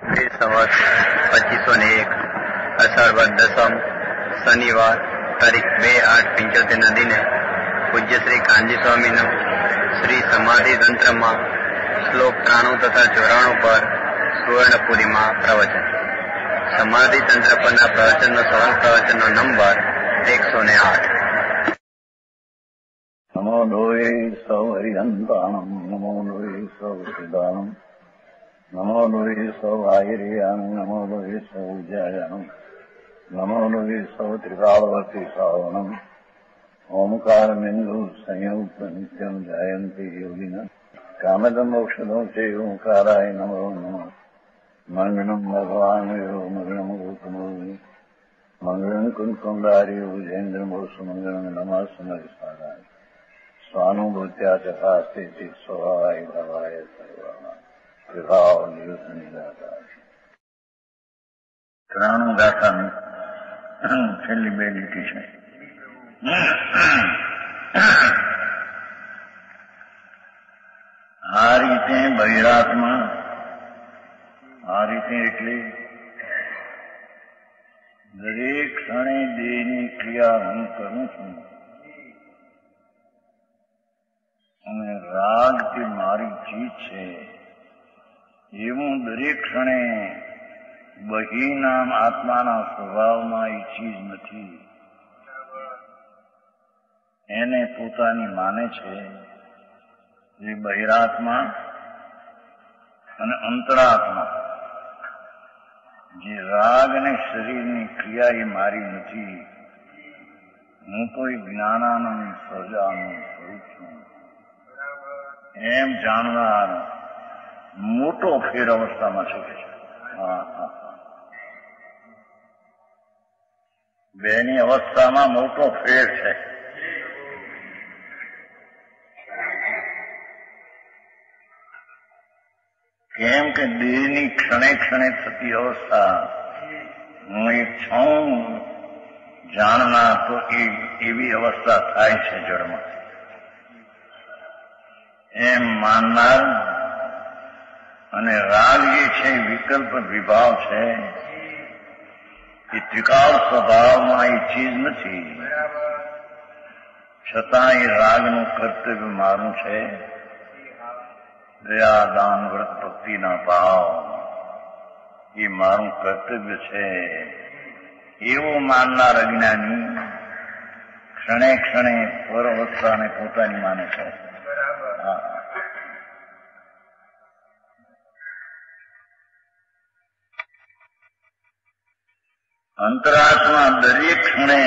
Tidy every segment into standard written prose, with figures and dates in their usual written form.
સંવત 2501 અષાઢ વદ દસમ શનિવાર તારીખ 2/8/75 દિને પૂજ્ય શ્રી કાનજી સ્વામીનું શ્રી સમાધિ તંત્રમાં શ્લોક 93 તથા 94 પર સુવર્ણપુરીમાં પ્રવચન. સમાધિ તંત્ર પરના પ્રવચનનો સરળ પ્રવચનનો નંબર 108. નમો લોહે સૌ હરિહંતાણમ, નમો લોહે સૌ સિદ્ધાણમ, નમો લોહે સૌ આયર્યાણમ, નમો લોહે સૌ જયાણમ, નમો લોહે સૌ ત્રિકાળવતી શ્રાવણમ, ઓમકાર બિંદુ સંયુક્ત નિત્યમ જયંતી યોગિના કામદમ મોક્ષદો છે ઓંકારાય નમો નમઃ. મંગળમ ભગવાન મંગળમ ગૌતમો મંગળમ કુંકુંડારી ભુજેન્દ્રમો સુમંગળમ નમઃ સમરિસારાય સ્વાનુભૂત્યા ચકાસ્તે સ્વભાવાય ભવાય સર્વા વિભાવ નિયુક્ત નિરાકાર. 93 ગાથાની છેલ્લી 2 લીટી છે. આ રીતે બહિરાત્મા, આ રીતે એટલે દરેક ક્ષણે દેહની ક્રિયા હું કરું છું અને રાગ તે મારી ચીજ છે એવું દરેક ક્ષણે બહિનામ આત્માના સ્વભાવમાં એ ચીજ નથી. એને પોતાની માને છે. જે બહિરાત્મા અને અંતરાત્મા, જે રાગ અને શરીરની ક્રિયા એ મારી નથી. હું કોઈ જ્ઞાનાનંદ સહજાનંદ સ્વરૂપ છું એમ જાણનાર મોટો ફેર અવસ્થામાં છે. બેની અવસ્થામાં મોટો ફેર છે. કેમ કે દેહની ક્ષણે ક્ષણે થતી અવસ્થા હું એક છું જાણનાર તો એવી અવસ્થા થાય છે જળમાં. એમ માનનાર અને રાગ જે છે વિકલ્પ વિભાવ છે એ ત્રિકાળ સ્વભાવમાં એ ચીજ નથી. છતાં એ રાગનું કર્તવ્ય મારું છે. દયા દાન વ્રત ભક્તિના ભાવ એ મારું કર્તવ્ય છે એવું માનનાર અજ્ઞાની ક્ષણે ક્ષણે પર અવસ્થાને પોતાની માને છે. અંતરાત્મા દરેક ક્ષણે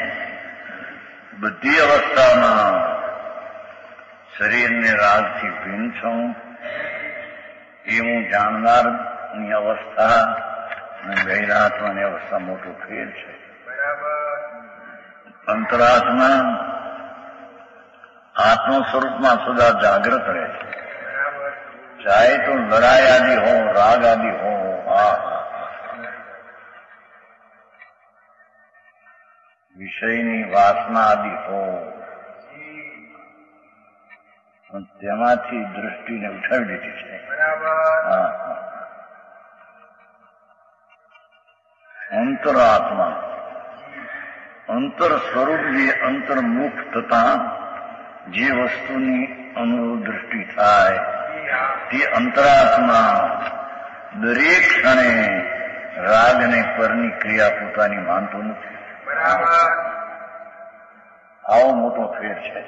બધી અવસ્થામાં શરીરને રાગથી ભિન્ન છું એવું જાણનારની અવસ્થા અને બહિરાત્માની અવસ્થા મોટો ફેર છે. અંતરાત્મા આત્મ સ્વરૂપમાં સદા જાગ્રત રહે છે. ચાહે તો લડાઈ આદિ હો, રાગ આદિ હો, વિષયની વાસના આદિ હો, તેમાંથી દૃષ્ટિને ઉઠાવી દીધી છે. અંતરાત્મા અંતર સ્વરૂપ જે અંતર્મુખ થતા જે વસ્તુની અનુભવ દૃષ્ટિ થાય તે અંતરાત્મા દરેક ક્ષણે રાગ અને પરની ક્રિયા પોતાની માનતો નથી. આવો મોટો ફેર છે.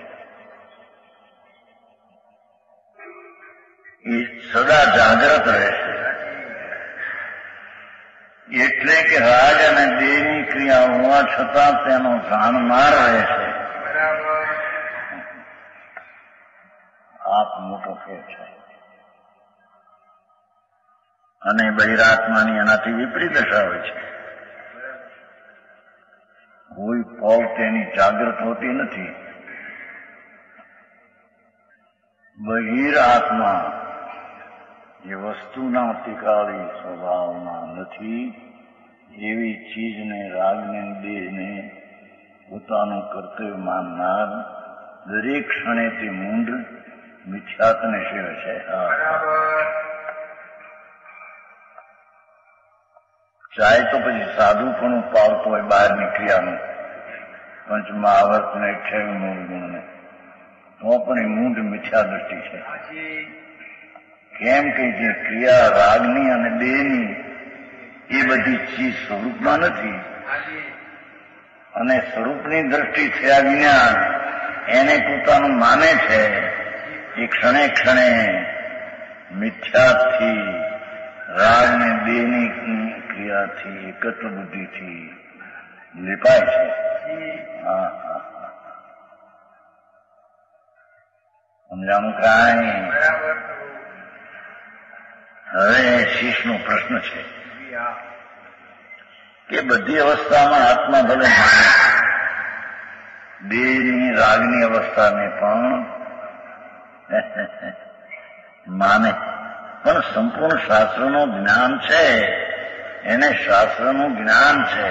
એ સદા જાગ્રત રહેશે. એટલે કે રાગ અને દેહની ક્રિયા હોવા છતાં તેનો જાણનાર રહેશે. આપ મોટો ફેર છે. અને બહિરાત્માની એનાથી વિપરીત દશા હોય છે. કોઈ પળ તેની જાગ્રત હોતી નથી. બહિરાત્મા જે વસ્તુના તિકાળી સ્વભાવમાં નથી એવી ચીજને, રાગને, દેહને પોતાનું કર્તવ્ય માનનાર દરેક ક્ષણે તે મૂંઢ મિથ્યાત્વને સેવે છે. ચાહે તો પછી સાધુ પણ પાવતો હોય બહારની ક્રિયાનું, પંચમહાવર્ત ને 28 ગુણને, તો પણ એ મૂઢ મિથ્યા દ્રષ્ટિ છે. કેમ કે જે ક્રિયા રાગની અને દેહની એ બધી ચીજ સ્વરૂપમાં નથી, અને સ્વરૂપની દ્રષ્ટિ થયા વિના એને પોતાનું માને છે. એ ક્ષણે ક્ષણે મિથ્યાથી, રાગ ને દેહની ક્રિયાથી, એકત્ર બુદ્ધિથી લીપાય છે. સમજાણું કાંઈ? હવે શીશનો પ્રશ્ન છે કે બધી અવસ્થામાં આત્મા ભલે માને, દેહની રાગની અવસ્થાને પણ માને, પણ સંપૂર્ણ શાસ્ત્રનું જ્ઞાન છે, એને શાસ્ત્રનું જ્ઞાન છે.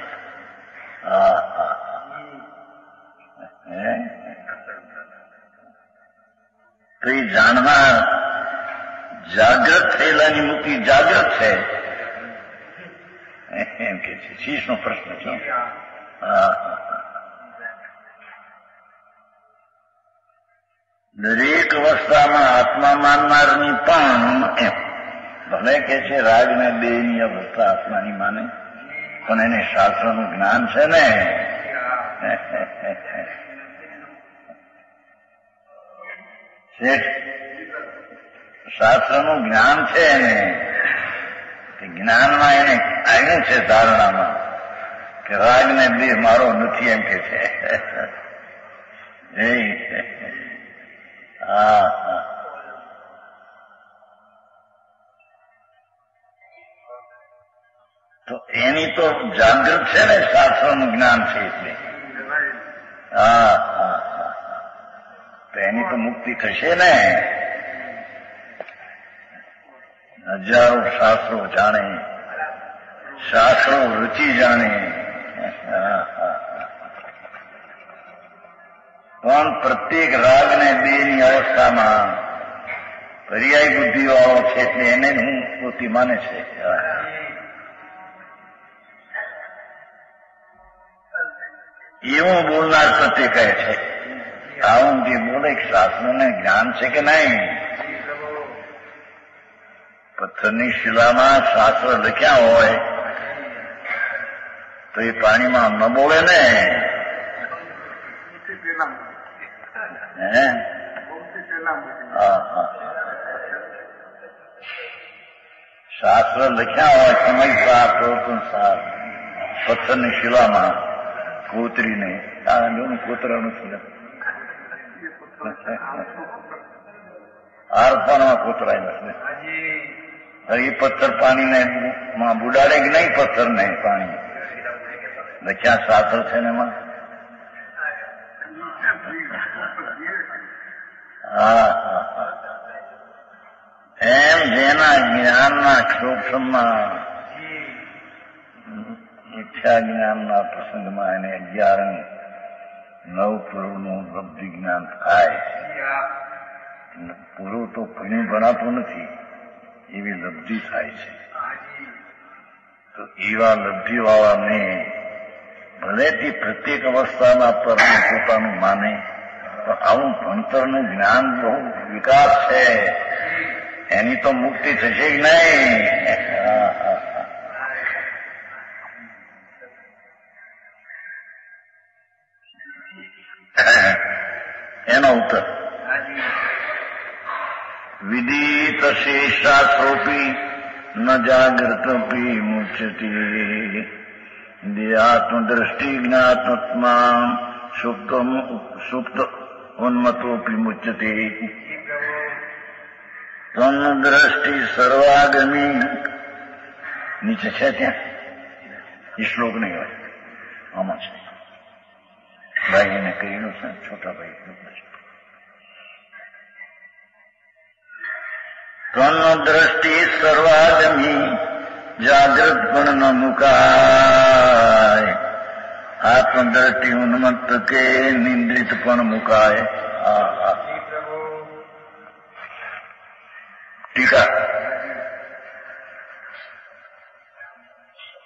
તો એ જાણનાર જાગ્રત થયેલાની મુક્તિ જાગ્રત છે એમ કે છે. શીશનો પ્રશ્ન છે. દરેક અવસ્થામાં આત્મા માનનારની પણ એમ ભલે કે છે રાગ ને દેહની અવસ્થા આત્માની માને, પણ એને શાસ્ત્રનું જ્ઞાન છે ને. શાસ્ત્રનું જ્ઞાન છે એને, જ્ઞાનમાં એને આવ્યું છે ધારણામાં કે રાગ ને દેહ મારો નથી એમ કે છે. તો એની તો જાગૃત છે ને, શાસ્ત્રનું જ્ઞાન છે એટલે. તો એની તો મુક્તિ થશે ને. હજારો શાસ્ત્રો જાણે, શાસ્ત્રો રુચિ જાણે, પણ પ્રત્યેક રાગ ને દેહની અવસ્થામાં પર્યાય બુદ્ધિ વાળો છે એટલે એને હું પોતી માને છે. એવું બોલનાર પ્રત્યે કહે છે. આવું જે બોલે શાસ્ત્રને જ્ઞાન છે કે નહીં? પથ્થરની શિલામાં શાસ્ત્ર લખ્યા હોય તો એ પાણીમાં ન બોલે ને. શાસ્ત્ર લખ્યા હોય સમજસાર, પ્રવર્તનસાર, પથ્થરની શિલામાં કોતરીને કોતરાનું આરપાનમાં કોતરાય ને. એ પથ્થર પાણીને માં બુડાડે કે નહીં? પથ્થર ને પાણી લખ્યા શાસ્ત્ર છે ને એમાં. એમ જેના જ્ઞાનના ક્ષોક્ષમાં, મિથ્યા જ્ઞાનના પ્રસંગમાં એને 11-9 પૂર્વનું લબ્ધિ જ્ઞાન થાય. પૂર્વ તો ઘણું ભણાતું નથી, એવી લબ્ધિ થાય છે. તો એવા લબ્ધિ વાળાને ભલે તે પ્રત્યેક અવસ્થાના પર પોતાનું માને, પણ આવું ભણતરનું જ્ઞાન બહુ વિકાસ છે, એની તો મુક્તિ થશે જ નહીં. એનો ઉત્તર વિદિત શેષાસ્ત્રોપી ન જાગૃતપી મુચ્યતે દેહાત્મદ્રષ્ટિ જ્ઞાત્મા સુપ્ત ઉન્મતોપી મુચ્યતે તન દ્રષ્ટિ સર્વાગમી. નીચે છે ત્યાં એ શ્લોક નહીં હોય, આમાં છે. ભાઈ એને કહીનો છે, છોટા ભાઈ. તન દ્રષ્ટિ સર્વાગમી જાગ્રત પણ ન મુકાય, આત્મદ્રષ્ટિ ઉન્મત્ત કે નિંદ્રિત પણ મુકાય. ટીકા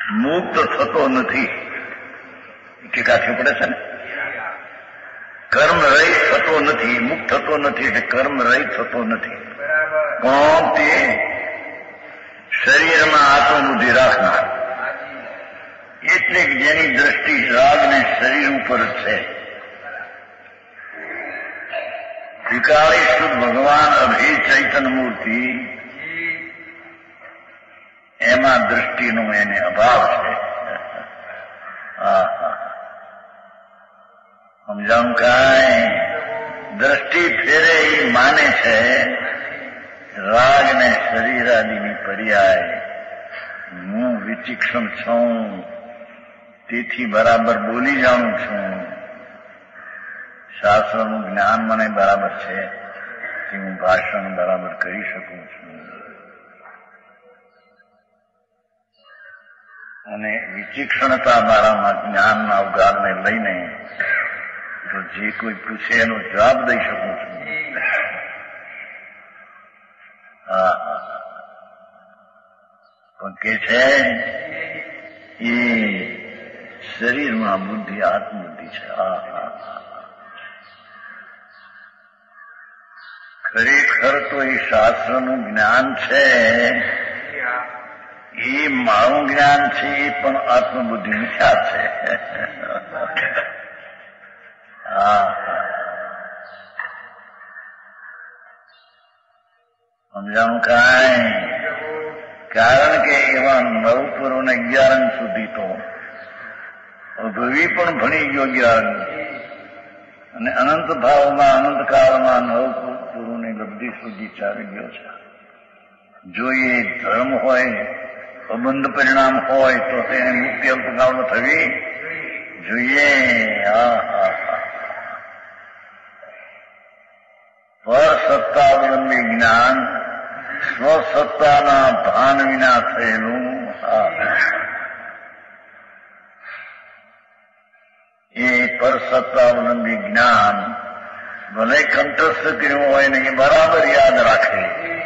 મુક્ત થતો નથી કે કાઠી પડે છે ને. કર્મ રહિત થતો નથી, મુક્ત થતો નથી એટલે કર્મ રહિત થતો નથી. પણ તે શરીરમાં આત્મબુદ્ધિ રાખનાર, એટલે જેની દ્રષ્ટિ રાગને શરીર ઉપર છે. વિકારી શુદ્ધ ભગવાન અભી ચૈતન્ય મૂર્તિ, એમાં દ્રષ્ટિનો એને અભાવ છે. સમજાવું કાંઈ? દ્રષ્ટિ ફેરે એ માને છે રાગ ને શરીર આદિની પર્યાય હું વિચિક્ષણ છું, તેથી બરાબર બોલી જાણું છું. શાસ્ત્રનું જ્ઞાન મને બરાબર છે કે હું ભાષણ બરાબર કરી શકું છું. અને વિચિક્ષણતા મારામાં જ્ઞાનના અવગારને લઈને તો જે કોઈ પૂછે એનો જવાબ દઈ શકું છું. પણ કે છે એ શરીરમાં બુદ્ધિ આત્મબુદ્ધિ છે. ખરેખર તો એ શાસ્ત્રનું જ્ઞાન છે, એ મારું જ્ઞાન છે, એ પણ આત્મબુદ્ધિ મિથ્યા છે. સમજાણું કાંઈ? કારણ કે એવા 9 પૂર્વ ને 11 અંગ સુધી તો અભવી પણ ભણી ગયો 11 અને અનંત ભાવમાં અનંત કાળમાં 9 પૂર્વની લબ્ધિ સુધી ચાલી ગયો છે. જો એ ધર્મ હોય, અબંધ પરિણામ હોય તો તેને મુક્તિ અલ્પકાળમાં થવી જોઈએ. સ્વસત્તાવલંબી જ્ઞાન સ્વસત્તાના ભાન વિના થયેલું. એ પરસત્તાવલંબી જ્ઞાન ભલે કંઠસ્થ કર્યું હોય ને એ બરાબર યાદ રાખે.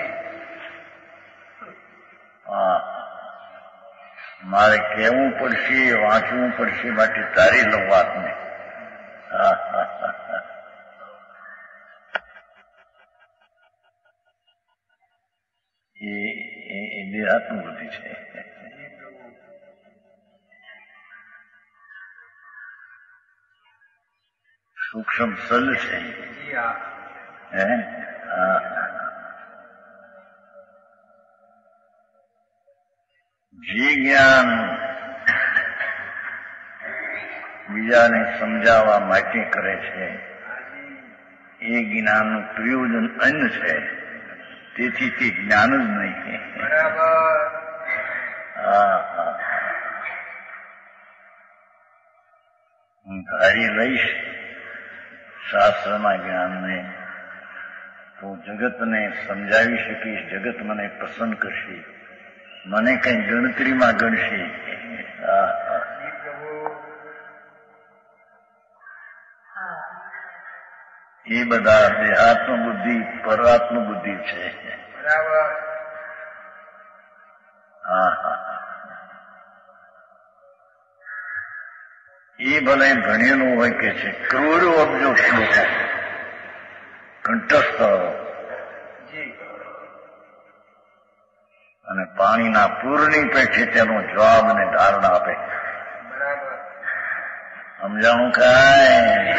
મારે કહેવું પડશે, વાંચવું પડશે, માટે તારી લઉં વાતને. એ દેહાત્મબુદ્ધિ છે. સૂક્ષ્મ સલ છે. જે જ્ઞાન બીજાને સમજાવવા માટે કરે છે એ જ્ઞાનનું પ્રયોજન અન્ય છે, તેથી તે જ્ઞાન જ નહીં. હું ધારી લઈશ શાસ્ત્રના જ્ઞાનને તો જગતને સમજાવી શકીશ, જગત મને પસંદ કરશે, મને કઈ ગણતરીમાં ગણશે. એ બધા દેહાત્મ બુદ્ધિ પરાત્મ બુદ્ધિ છે. એ ભલે ભણેલું હોય કે છે કરોડો અબજો શ્લોકો કંઠસ્થ અને પાણીના પૂરની પેઠે તેનો જવાબ અને ધારણા આપે. સમજાણું કાંઈ?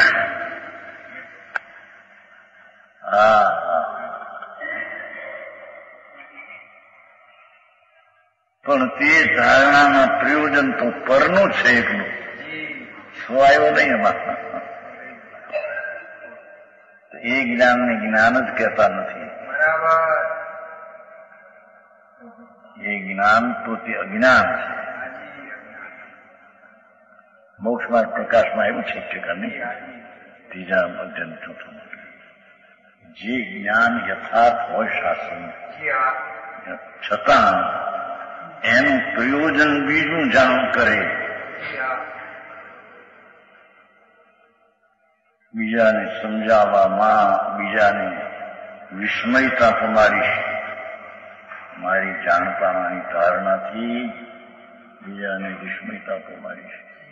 પણ તે ધારણાના પ્રયોજન તો પરનું છે, એકલું સ્વાયો નહીં એમાં. એ જ્ઞાનને જ્ઞાન જ કહેતા નથી. એ જ્ઞાન તો તે અજ્ઞાન છે. મોક્ષમાં પ્રકાશમાં એવું છે કે ત્રીજા અધ્યયન ચોથું જે જ્ઞાન યથાર્થ હોય શાસ્ત્રનું, છતાં એનું પ્રયોજન બીજું જાણ કરે, બીજાને સમજાવવામાં, બીજાને વિસ્મયતા તમારી મારી જાણતાની ધારણાથી બીજાને વિસ્મયતા પ્રમાણી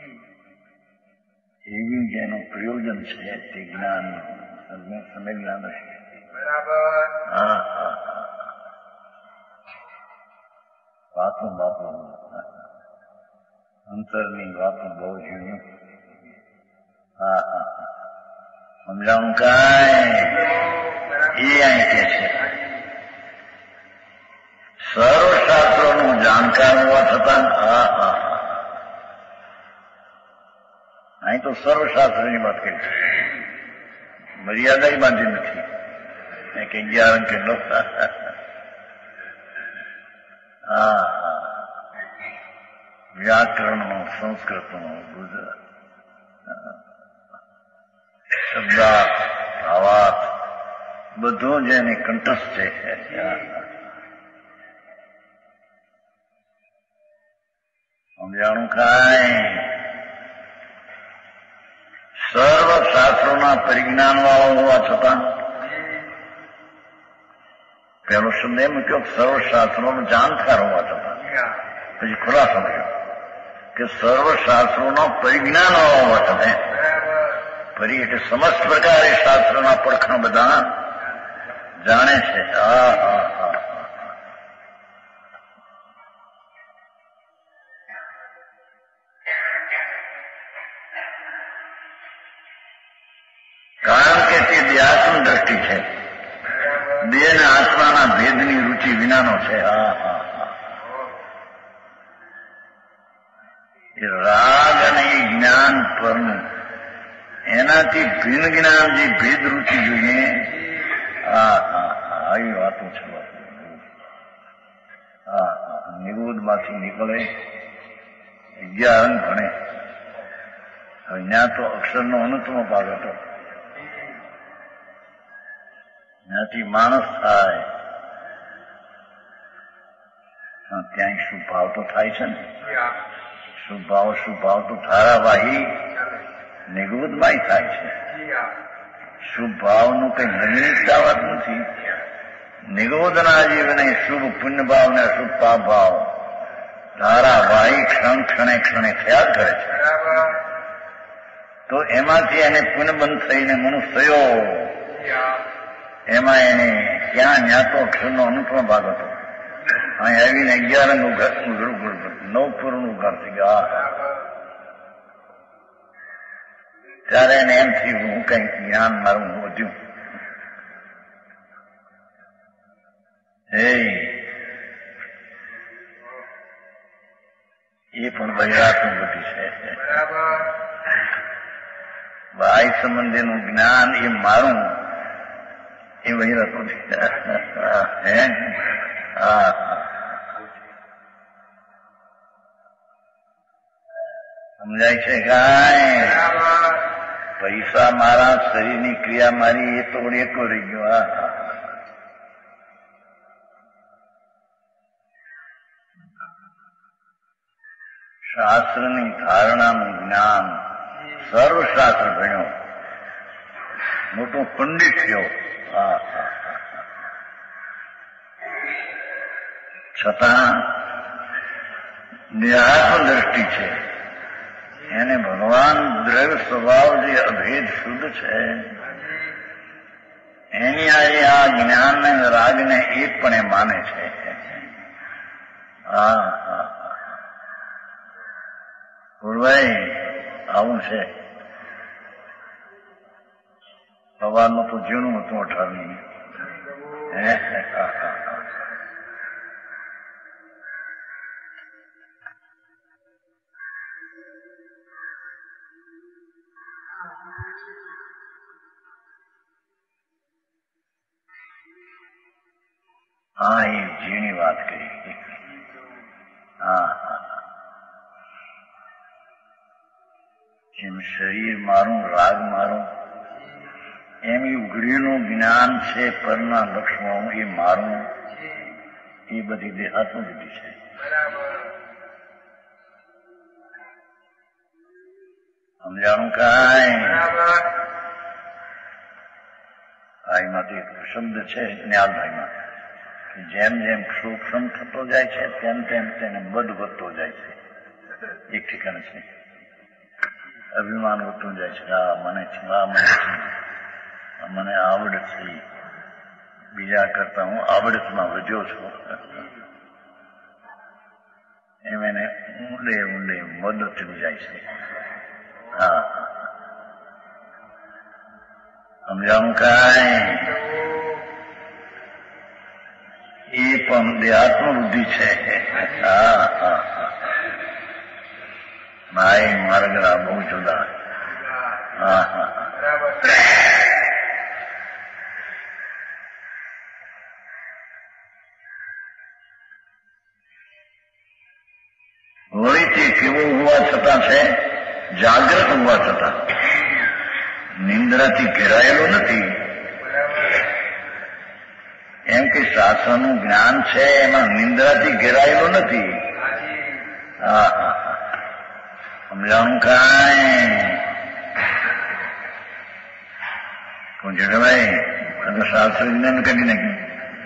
એવી જેનું પ્રયોજન છે તે જ્ઞાનનું સમજ્ઞાન હશે. હા હા વાતો બાપો અંતરની વાતો બહુ જૂની. હા હા સમજાવું કાંઈ એ અહીં કે છે સર્વશાસ્ત્રોનું જાણકાર હોવા છતાં. હા હા અહીં તો સર્વશાસ્ત્રની વાત કરી છે, મર્યાદા બાંધી નથી કે 11 અંકે નો. હા વ્યાકરણનો, સંસ્કૃતનો, ગુજરાત શબ્દાર્થ, ભાવાર્થ બધું જેને કંઠસ્થ છે. સમજાણું કાંઈ સર્વ શાસ્ત્રોના પરિજ્ઞાન વાળો હોવા છતાં પેલો શબ્દ એમ મૂક્યો સર્વશાસ્ત્રોનો જાણકાર હોવા છતાં. પછી ખુલાસો કર્યો કે સર્વશાસ્ત્રોનો પરિજ્ઞાન હોવા છતાં. ફરી એટલે સમસ્ત પ્રકારે શાસ્ત્રોના પડખાં બધા જાણે છે. હા હા હા કારણ કે તે દેહાત્મ દ્રષ્ટિ છે, દેહના આત્માના ભેદની રુચિ વિનાનો છે. હા હા હા એ રાગ અને એ જ્ઞાન પરનું એનાથી ભિન્ન જ્ઞાન જે ભેદ રુચિ જોઈએ. હા હા હા આવી વાતો છે. હા હા નિરોધમાંથી નીકળે 11 અંક ભણે. હવે ત્યાં તો અક્ષરનો અનુત્તમ ભાગ હતો, ત્યાંથી માણસ થાય ત્યાં શુભ ભાવ તો થાય છે ને. શુભ ભાવ તો ધારાવાહી નિગૃહમાં થાય છે. શુભ ભાવનું કઈ નવીનતા વાત નથી. નિગોદના જીવને શુભ પુણ્ય ભાવ ને અશુભ પાપ ભાવ ધારાવાહી ક્ષણે ક્ષણે થયા કરે છે. તો એમાંથી એને પુણ્યબંધ થઈને મનુષ્ય થયો, એમાં એને ક્યાં ન્યાતો અક્ષરનો અનુક્રમ ભાગ હતો. અહીં આવીને 11 નવપુરનું ઘર થઈ ગયા. ત્યારે એને એમ થયું હું કઈ જ્ઞાન મારું વધ્યું. એ પણ બહેરાતનું બધી છે. ભાઈ સંબંધીનું જ્ઞાન એ મારું એ બહેરાતું છે. સમજાય છે કાંઈ? પૈસા મારા, શરીરની ક્રિયા મારી, એ તો એકો રહી ગયો. શાસ્ત્રની ધારણાનું જ્ઞાન, સર્વશાસ્ત્ર ભણ્યો, મોટો પંડિત થયો. છતાં દેહાત્મ દ્રષ્ટિ છે, એને ભગવાન દ્રવ્ય સ્વભાવ જે અભેદ શુદ્ધ છે એની આ જ્ઞાન ને રાગને એ પણ એ માને છે. ભાઈ આવું છે. સવારનું તો ઝીણું હતું 18મી. હા એ ઝીણી વાત કરી. જેમ શરીર મારું, રાગ મારું, એમ એ ઉઘડીનું જ્ઞાન છે, પરના લક્ષણો એ મારું, એ બધી દેહાત્મ બુદ્ધિ છે. સમજાણું કાંઈ? ભાઈમાંથી એક શબ્દ છે જ્ઞાનભાઈમાં, જેમ જેમ સૂક્ષ્મ થતો જાય છે તેમ તેમ તેને બધ વધતો જાય છે. એક ઠેકાણે છે. અભિમાન વધતું જાય છે. મને છે, મને આવડત છે, બીજા કરતા હું આવડતમાં વધ્યો છું. એમ એને ઊંડે ઊંડે વધતું જાય છે. સમજાણું કાંઈ? એ પણ દેહાત્મ બુદ્ધિ છે. માય માર્ગના બહુ જુદા. વળી તે કેવું હોવા છતાં છે? જાગ્રત હોવા છતાં. નિંદ્રાથી ઘેરાયેલો નથી. એમ કે શાસ્ત્રનું જ્ઞાન છે એમાં નિંદ્રાથી ઘેરાયેલો નથી. સમજાણું કાંઈ? કોણ છે કે ભાઈ અને શાસ્ત્ર જ્ઞાન કાઢી નાખ્યું.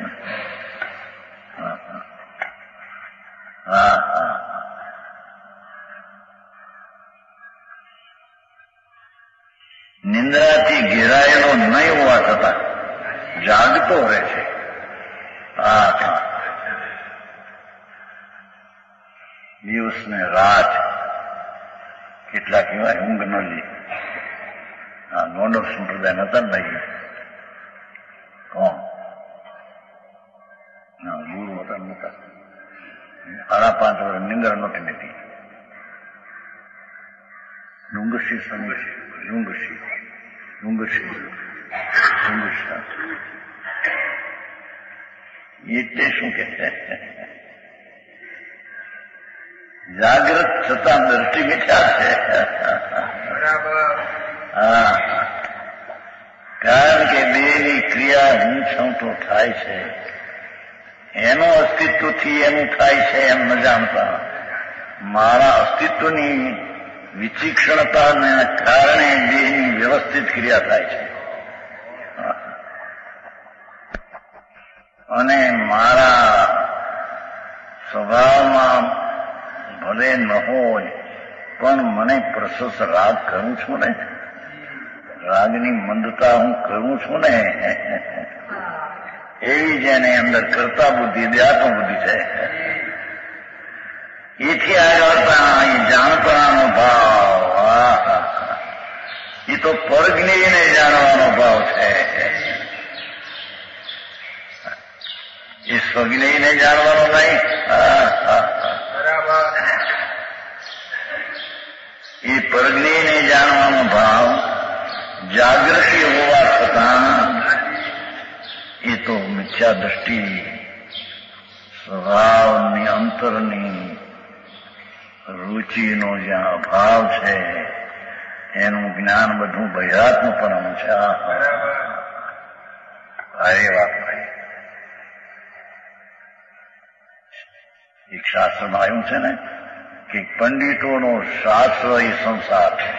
નિંદ્રાથી ઘેરાયેલો નહીં હોવા છતાં જાગતો રહે છે. દિવસ ને રાત કેટલા કહેવાય ઊંઘ ન લે. નોંડક સંપ્રદાય નતા નહીં. કોણ ગુરુ હતા નતા. 5.5 વર્ષ નિંદ્રા નહોતી નથી. ડુંગરશી સમયશી એટલે શું કે છે? જાગ્રત છતાં દ્રષ્ટિ મિથ્યા છે. કારણ કે દેહની ક્રિયા હું છું તો થાય છે. એનું અસ્તિત્વથી એનું થાય છે એમ ન જાણતા. મારા અસ્તિત્વની વિચિક્ષણતાને કારણે દેહની વ્યવસ્થિત ક્રિયા થાય છે. અને મારા સ્વભાવમાં ભલે ન હોય પણ મને પ્રશસ્ત રાગ કરું છું ને, રાગની મંદતા હું કરું છું ને, એવી જેને અંદર કરતા બુદ્ધિ દેહાત્મ બુદ્ધિ છે. એથી આગળ એ જાણપણાનો ભાવ, એ તો પરજ્ઞેયને જાણવાનો ભાવ છે. એ સ્વજ્ઞેયને જાણવાનો નહીં. એ પરજ્ઞેયને જાણવાનો ભાવ જાગૃતિ હોવા છતાં એ તો મિથ્યા દ્રષ્ટિ સ્વભાવની અંતરની રુચિનો જ્યાં અભાવ છે એનું જ્ઞાન બધું બહિરાત્મપણું છે. ભારે વાત ભાઈ. એક શાસ્ત્રમાં આવ્યું છે ને કે પંડિતોનો શાસ્ત્ર એ સંસાર છે.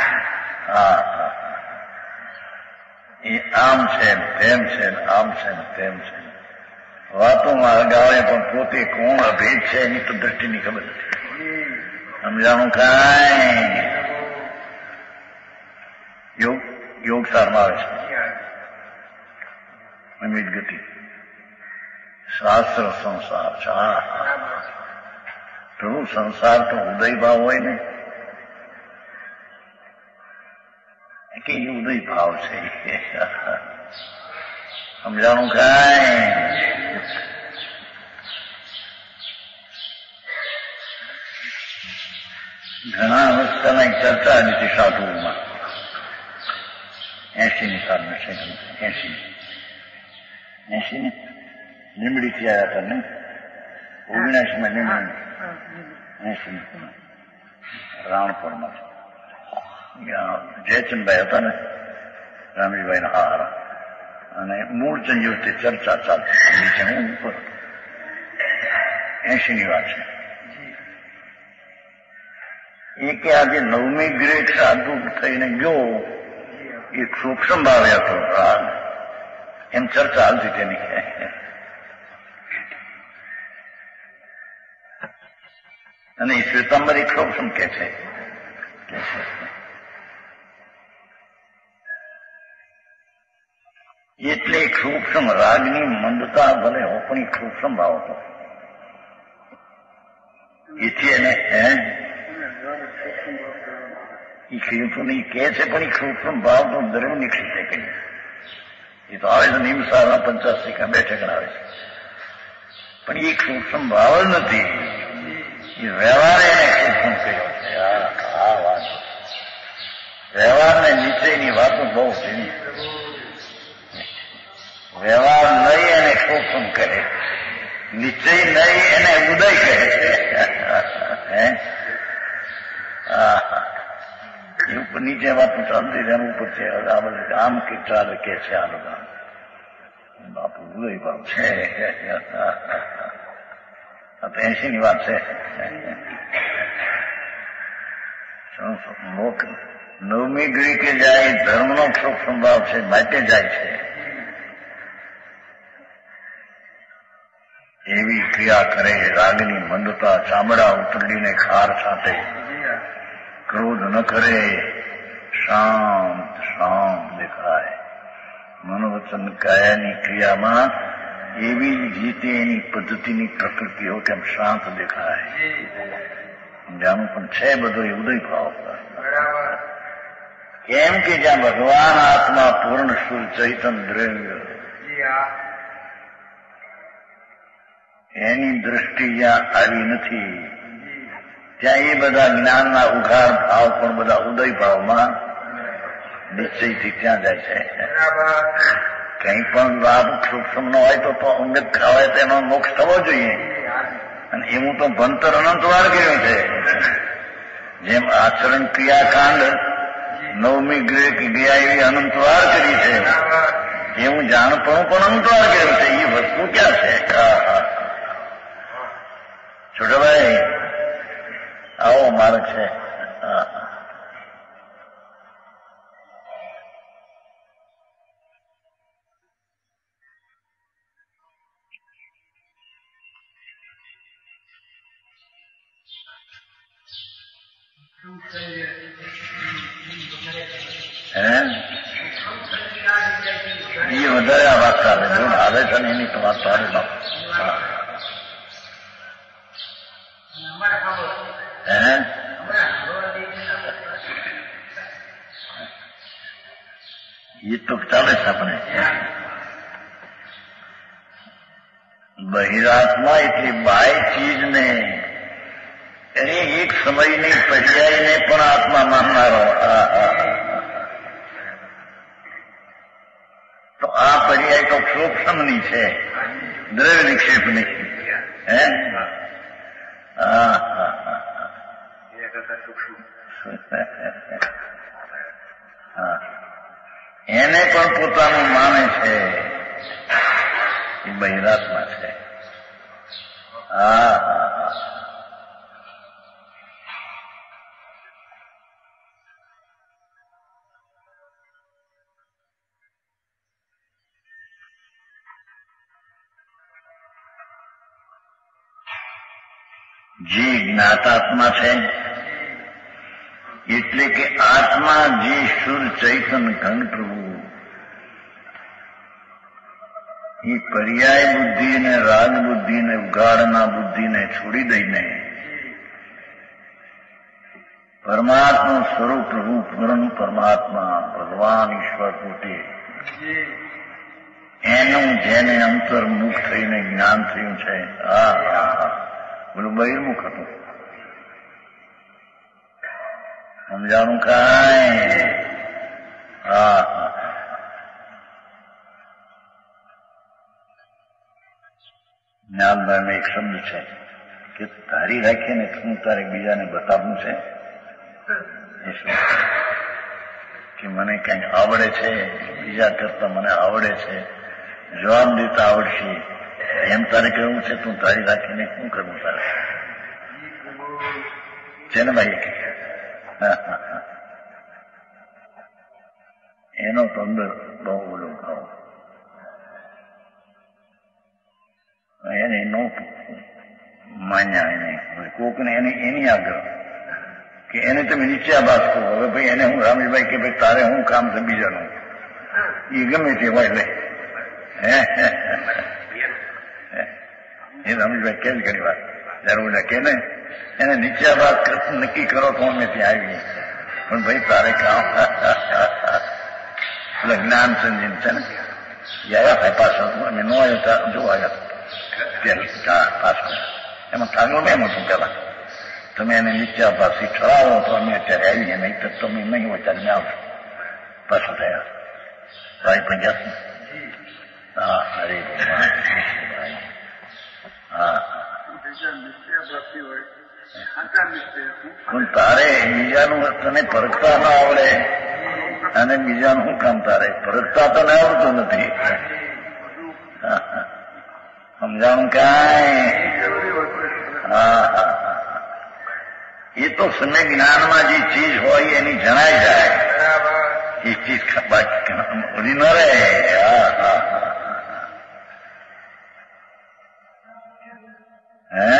એ આમ છે તેમ છે આમ છે તેમ છે. વાતોમાં અગાવે પણ પોતે કોણ અભેદ છે એની તો દ્રષ્ટિની ખબર નથી. સમજાણું કાંઈ? યોગ સારમાં આવે છે અમિત ગતિ. શાસ્ત્ર સંસાર છે. પ્રભુ સંસાર તો ઉદય ભાવ હોય ને કે એ ઉદય ભાવ છે. સમજાણું કાંઈ? ઘણા અવસ્થામાં એક ચર્ચા હતી સાધુઓમાં. 80ની સાલમાં છે. 80 ને લીમડીથી આવ્યા હતા ને 79માં લીમડી 80 રાણપુરમાં જયચંદભાઈ હતા ને રામજીભાઈના હારા અને મૂળ ચંજીવથી ચર્ચા ચાલતી નીચે હું ઉપર 80ની વાત છે. એ કે આજે 9મી ગ્રેડ સાધુ થઈને ગયો એ સૂક્ષ્મ ભાવે હતો રાગ એમ ચર્ચા હાલતી તેની. અને એ શ્વેતાંબર એક સૂક્ષ્મ કે છે એટલે એક સૂક્ષ્મ રાગની મંદતા ભલે હો પણ એક સૂક્ષ્મ ભાવ હતો. એથી એને એ કે છે પણ એક સૂક્ષ્મ ભાવ તો દરેક નિક્ષિતે કહી. એ તો આવે છે નિમ સારા 85 બેઠક આવે છે, પણ એક સૂક્ષ્મ ભાવ જ નથી. એ વ્યવહાર એને સૂક્ષ્મ કહ્યો છે. આ વાત વ્યવહારને નીચેની વાતો બહુ છે. વ્યવહાર નહીં એને સૂક્ષ્મ કહે, નિશ્ચય નહીં એને ઉદય કહે છે. ઉપર નીચે વાતો ચાલતી રહે ઉપર છે. આ બધું આમ કેટલા કે છે આ બધા બાપુ ઉદય ભાવ છે. 80 ની વાત છે. નવમી ગળી કે જાય ધર્મનો સૂક્ષ્મ ભાવ છે માટે જાય છે. એવી ક્રિયા કરે રાગની મંદતા, ચામડા ઉતરડીને ખાર છાંટે, ક્રોધ ન કરે, શાંત શાંત દેખાય. મનોવચન કાયાની ક્રિયામાં એવી જ રીતે એની પદ્ધતિની પ્રકૃતિ હોય તેમ શાંત દેખાય. જાણું પણ છે બધો એ ઉદય ભાવ. કેમ કે જ્યાં ભગવાન આત્મા પૂર્ણ શુદ્ધ ચૈતન દ્રવ્ય એની દ્રષ્ટિ જ્યાં આવી નથી ત્યાં એ બધા જ્ઞાનના ઉઘાર ભાવ પણ બધા ઉદય ભાવમાં નિશ્ચયથી ત્યાં જાય છે. કંઈ પણ લાભ સૂક્ષ્મ ન હોય તો અંગત ખાવાય તેનો મોક્ષ થવો જોઈએ. અને એવું તો ભણતર અનંતવાર કર્યું છે. જેમ આચરણ ક્રિયાકાંડ નવમી ગયા એવી અનંતવાર કરી છે, એવું જાણપણું પણ અનંતવાર કર્યું છે. એ વસ્તુ ક્યાં છે? છોટાભાઈ આવો માર્ગ છે. એ વધારે આ વાત ચાલે જો આવે છે ને એની તો વાત સારી બાપ. એ તો ચાલે છે આપણે. બહિરાત્મા એટલી બાય ચીજને એની એક સમયની પર્યાયને પણ આત્મા માનનારો. તો આ પર્યાય તો સૂક્ષ્મની છે, દ્રવ્ય નિક્ષેપની. એને પણ પોતાનું માને છે એ બહિરાત્મા છે. જે જ્ઞાતાત્મા છે એટલે કે આત્મા જે શુદ્ધ ચૈતન ઘન પ્રભુ એ પર્યાય બુદ્ધિ ને રાગ બુદ્ધિ ને ઉગાડના બુદ્ધિને છોડી દઈને પરમાત્મા સ્વરૂપ પ્રભુ પૂર્ણ પરમાત્મા ભગવાન ઈશ્વર પોતે એનું જેને અંતર્મુખ થઈને જ્ઞાન થયું છે. બોલું બહિર્મુખ હતું. સમજાણું કાંઈ? જ્ઞાનદાન એક શબ્દ છે કે ધારી રાખીને શું તારે બીજાને બતાવવું છે. એ શું કે મને કંઈક આવડે છે, બીજા કરતા મને આવડે છે, જવાબ દેતા આવડશે એમ તારે કહેવું છે. તું તારી રાખીને શું કરવું તારે છે ને ભાઈ? એનો તો અંદર બહુ બધો ભાવ એને નો માન્યા એને કોકને એની આગ્રહ કે એને તમે નીચે આબાદ કરો. હવે ભાઈ એને હું રામજીભાઈ કે ભાઈ તારે હું કામ છે બીજાનું, એ ગમે તે હોય લે. એ રામજીભાઈ કે જ ઘણી વાર જયારે બધા કે ને એને નીચે આબાદ નક્કી કરો તો અમે ત્યાં આવીએ, પણ ભાઈ તારે કામ એટલે જ્ઞાન સંજીન છે ને એ આવ્યા ભાઈ પાછળ અમે ન આવ્યા જો આવ્યા પાછળ એમાં ઠાગો એમ હતું પેલા તમે એને નીચે પાછી ઠરાવો તો અમે અત્યારે આવીએ, નહીં તો તમે નહીં હોય ત્યારે મેં આવશો પાછું થયા ભાઈ પંજાબ. હા હરે હા પણ તારે બીજાનું તને પરખતા ના આવડે અને બીજાનું શું કામ તારે પરખતા તો ના આવડતું નથી. સમજાણું કાંઈ? હા હા એ તો સમય જ્ઞાનમાં જે ચીજ હોય એની જણાઈ જાય, એ ચીજ બાકી ન રહે. હા હા હે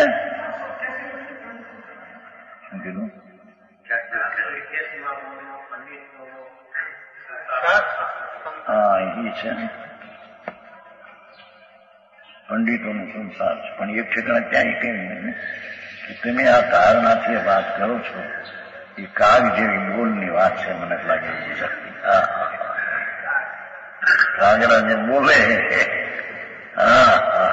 શું કીધું? હા એ છે પંડિતોનો સંસાર છે, પણ એક ઠેકાણે ત્યાં કઈ કે તમે આ ધારણાથી વાત કરો છો એ કાગ જેવી બોલની વાત છે મને લાગે શક્તિ. હા કાગડા જે બોલે. હા હા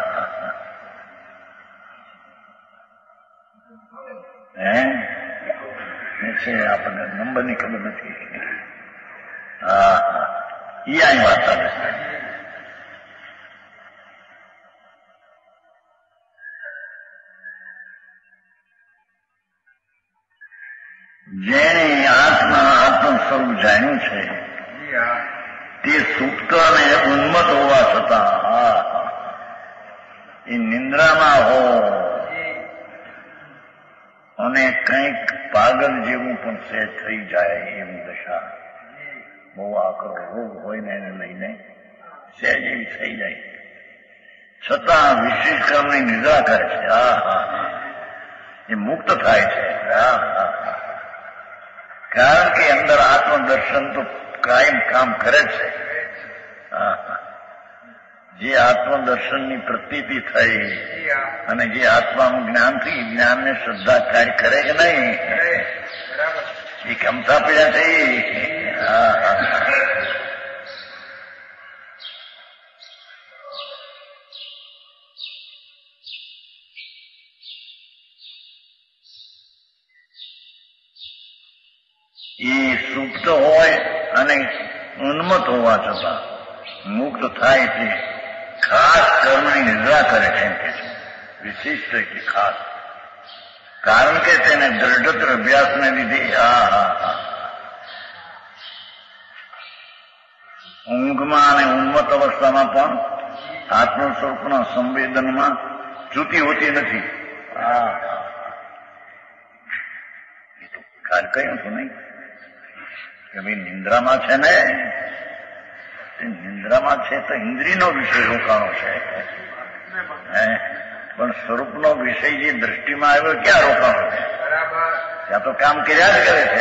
છે આપણને નંબરની ખબર નથી. હા હા એ અહીં વાત ચાલે છે. જેણે આત્મ સ્વરૂપ જાણ્યું છે તે સુપ્ત અને ઉન્મત હોવા છતાં એ નિંદ્રામાં હો અને કંઈક પાગલ જેવું પણ સહેજ થઈ જાય એવી દશા, બહુ આકરો રોગ હોય ને એને લઈને સહેજ એવી થઈ જાય છતાં વિશેષ કર્મની નિદ્રા કરે છે. હા હા એ મુક્ત થાય છે. હા હા કારણ કે અંદર આત્મદર્શન તો કાયમ કામ કરે છે. જે આત્મદર્શનની પ્રતીતિ થઈ અને જે આત્માનું જ્ઞાન થઈ, જ્ઞાનને શ્રદ્ધા કાર્ય કરે કે નહીં એ કમતા પડ્યા થઈ. એ સુપ્ત હોય અને ઉન્મત હોવા છતાં મુક્ત થાય છે. ખાસ કર્મની નિદ્રા કરે છે એમ કે છે, વિશિષ્ટ કે ખાસ, કારણ કે તેને દ્રઢતર અભ્યાસને લીધે ઊંઘમાં અને ઉન્મત અવસ્થામાં પણ આત્મ સ્વરૂપના સંવેદનમાં જુતી હોતી નથી. એ તો કાલ કહ્યું છું નહીં કે ભાઈ નિંદ્રામાં છે ને, નિંદ્રામાં છે તો ઇન્દ્રિયનો વિષય રોકાણો છે, પણ સ્વરૂપનો વિષય જે દ્રષ્ટિમાં આવ્યો ક્યાં રોકાણો છે? ત્યાં તો કામ કર્યા જ કરે છે.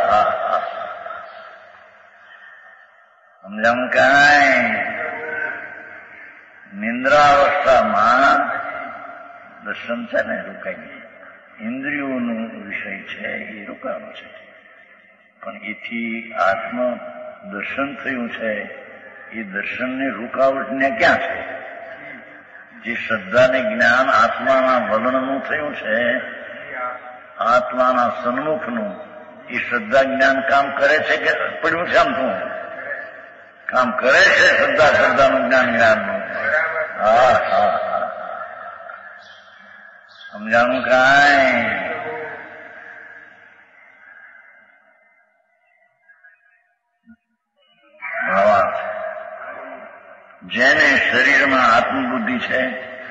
સમજાવું કાંઈ? નિંદ્રાવસ્થામાં દર્શન છે ને રોકાય, ઇન્દ્રિયોનો વિષય છે એ રોકાણો છે, પણ એથી આત્મ દર્શન થયું છે એ દર્શનને રૂકાવટને ક્યાં છે? જે શ્રદ્ધાને જ્ઞાન આત્માના વલણનું થયું છે, આત્માના સન્મુખનું, એ શ્રદ્ધા જ્ઞાન કામ કરે છે કે પડ્યું છે? આમ શું કામ કરે છે? શ્રદ્ધાનું જ્ઞાનનું. હા હા સમજાણું કાંઈ? જેને શરીરમાં આત્મબુદ્ધિ છે,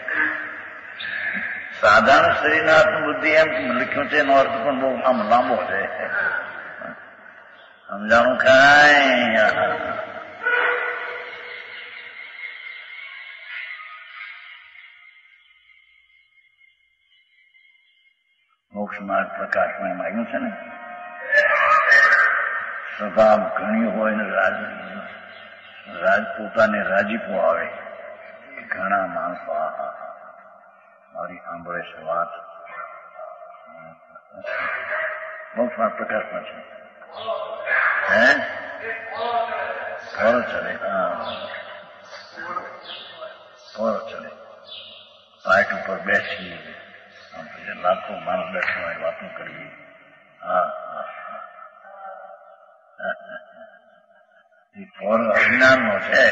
સાધારણ શરીરના આત્મબુદ્ધિ એમ લખ્યું છે, એનો અર્થ પણ બહુ આમ લાંબો છે. સમજાણું કાંઈ? મોક્ષ માર્ગ પ્રકાશમાં માગ્યું છે ને, સભા ઘણી હોય ને પોતાને રાજીપો આવે, ઘણા માણસો મારી સાંભળે છે વાત. મોક્ષ માર્ગ પ્રકાશમાં છે. ફળ ચડે, ફળ ચડે. પાઇટ ઉપર બેસી લાખો માણસ બેઠો હોય, વાતો કરવી. એ ફળ અજ્ઞાન નો છે.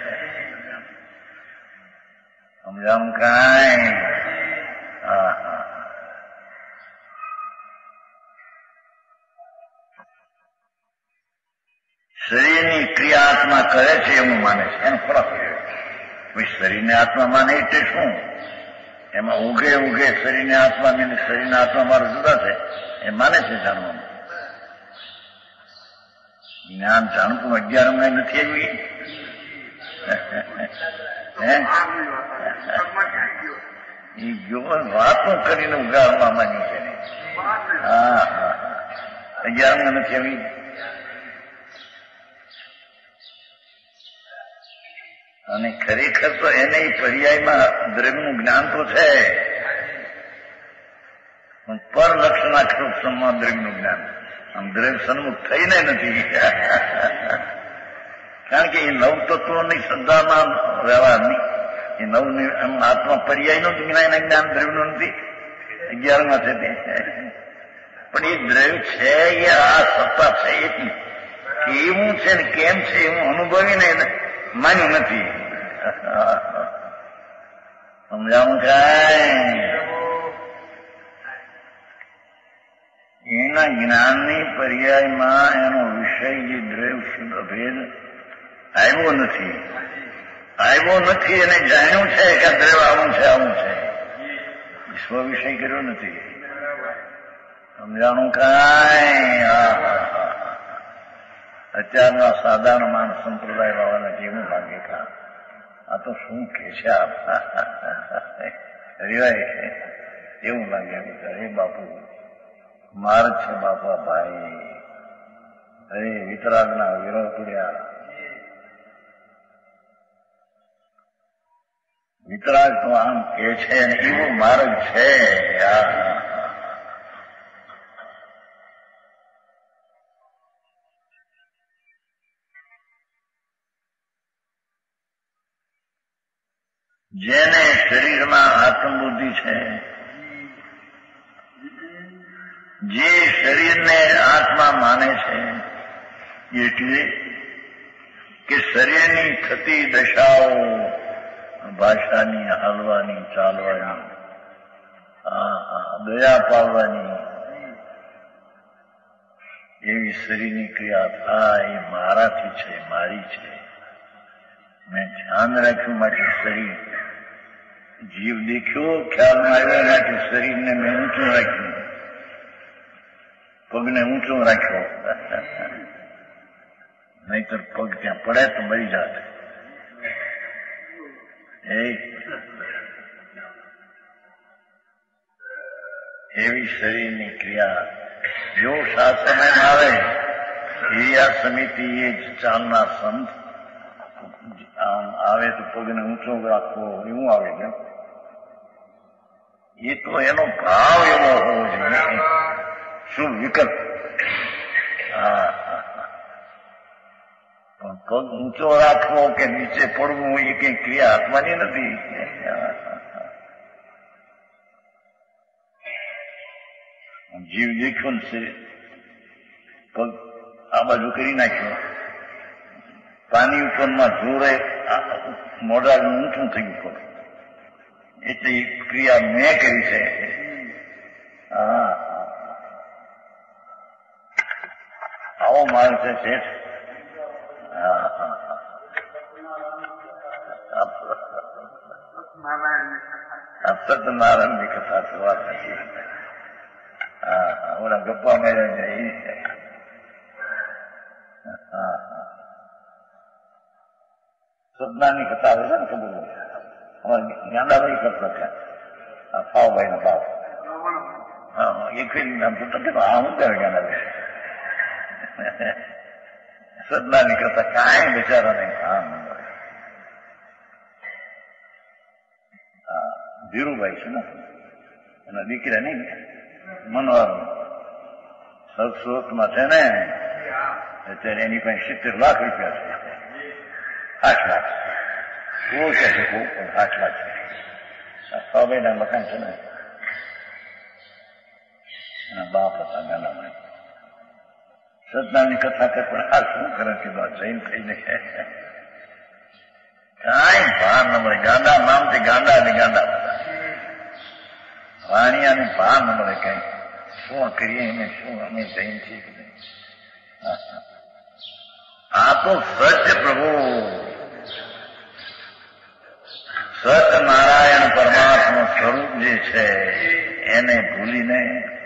સમજાવું કાંઈ? શરીરની ક્રિયા આત્મા કરે છે એવું માને છે, એનો ફરક છે. શરીરને આત્મા માને એટલે શું? એમાં ઉગે શરીરને આત્મા ને શરીરના આત્મા મારા જુદા છે એ માને છે જાણવાનું. જ્ઞાન જાણતું 11 નથી આવ્યું. એ જો વાતો કરીને ઉગાડવા માંગ્યું છે. 11 નથી આવી. અને ખરેખર તો એને પર્યાયમાં દ્રવ્યનું જ્ઞાન તો છે, પણ પર લક્ષણાક્ષરમાં દ્રવ્યનું જ્ઞાન આમ દ્રવ્ય સન્મુખ થઈને નથી. કારણ કે એ નવ તત્વોની શ્રદ્ધામાં વ્યવહારની એ નવની આત્મા પર્યાયનું જ જ્ઞાન દ્રવ્યનું નથી. 11માં છે તે. પણ એ દ્રવ્ય છે એ આ સત્તા છે એટલી કેવું છે ને કેમ છે એવું અનુભવીને માન્યું નથી. સમજાવું કાંઈ? એના જ્ઞાનની પર્યાયમાં એનો વિષય જે દ્રવ્ય શુદ્ધ ભેદ આવ્યો નથી એને જાણ્યું છે કે દ્રવ્ય આવું છે સ્વ વિષય કર્યો નથી. સમજાણું કાંઈ? અત્યારના સાધારણ માણસ સંપ્રદાય વાળાના કેવું લાગે કા આ તો શું કે છે હરિભાઈ એવું લાગે. અરે બાપુ માર છે બાપા ભાઈ. અરે વિતરાગના વિરોધ પડ્યા. વિતરાગ તો આમ કે છે ને એવો માર્ગ છે. જેને શરીરમાં આત્મબુદ્ધિ છે, જે શરીરને આત્મા માને છે, એટલે કે શરીરની થતી દશાઓ ભાષાની, હાલવાની, ચાલવાની, દયા પાડવાની એવી શરીરની ક્રિયા થાય એ મારાથી છે, મારી છે. મેં ધ્યાન રાખ્યું માટે શરીર જીવ દેખ્યો, ખ્યાલમાં આવ્યો માટે શરીરને મેં ઊંચું રાખ્યું, પગને ઊંચો રાખ્યો. નહીતર પગ ત્યાં પડે તો મરી જાત. એવી શરીરની ક્રિયા જો શાસનમાં આવે ક્રિયા સમિતિ એ જ ચાલનાર સંત આવે તો પગને ઊંચો રાખવો એવું આવે છે. એ તો એનો ભાવ એવો હોવો જોઈએ. શું વિકલ્પ? પણ પગ ઊંચો રાખવો કે નીચે પડવું એ કઈ ક્રિયા આત્માની નથી. જીવ દેખ્યો ને પગ આ બાજુ કરી નાખ્યો, પાણી ઉપરમાં જોરે મોઢા ઊંચું થઈ ગયું, એટલે એ ક્રિયા મેં કરી છે. આવો માલ છે શેઠ. સત્યનારાયણની કથા છે, વાત નથી. ઓલા ગપ્પા મેળે એ છે. સદનાની કથા આવે છે ને, ખબર અમારે જ્ઞાનાભાઈ કરતા છે, ફાવભાઈ ના બાપ. એક નામ તો આ હું કરે ગાના સદનાની કરતા કાંઈ બિચારાને કામ ન મળે. ધીરુભાઈ છે ને એના દીકરા નહીં મનોહર સુરતમાં છે ને અત્યારે એની પાસે 70 લાખ રૂપિયા છે. 8 લાખ શું છે 8 લાખ છે. 6 મહિના મકાન છે ને એના બાપ હતા ગાનામાં. સદનાની કથા કર પણ આ શું કરે કે જૈન થઈને કાંઈ ભાર ન મળે. ગાંડા નામથી ગાંડા અને ગાંડા વાણિયાને ભાર ન મળે. કઈ શું કરીએ એને શું અમે જૈન છીએ કે નહીં. આ તો સત્ય પ્રભુ સત્યનારાયણ પરમાત્મા સ્વરૂપ જે છે એને ભૂલીને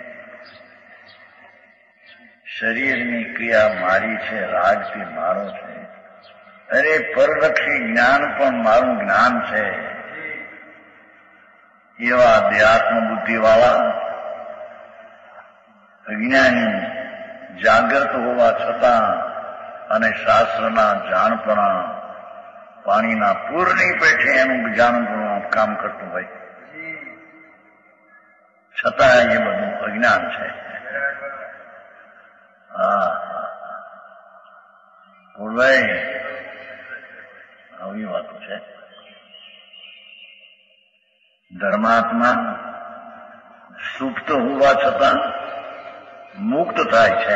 શરીરની ક્રિયા મારી છે, રાગથી મારો છે. અરે પરલક્ષી જ્ઞાન પણ મારું જ્ઞાન છે. એવા અધ્યાત્મ બુદ્ધિવાળા અજ્ઞાની જાગ્રત હોવા છતાં અને શાસ્ત્રના જાણપણા પાણીના પૂરની પેઠે એનું જાણપણું કામ કરતું હોય છતાં એ બધું અજ્ઞાન છે. ભાઈ આવી વાતો છે. ધર્માત્મા સુપ્ત હોવા છતાં મુક્ત થાય છે.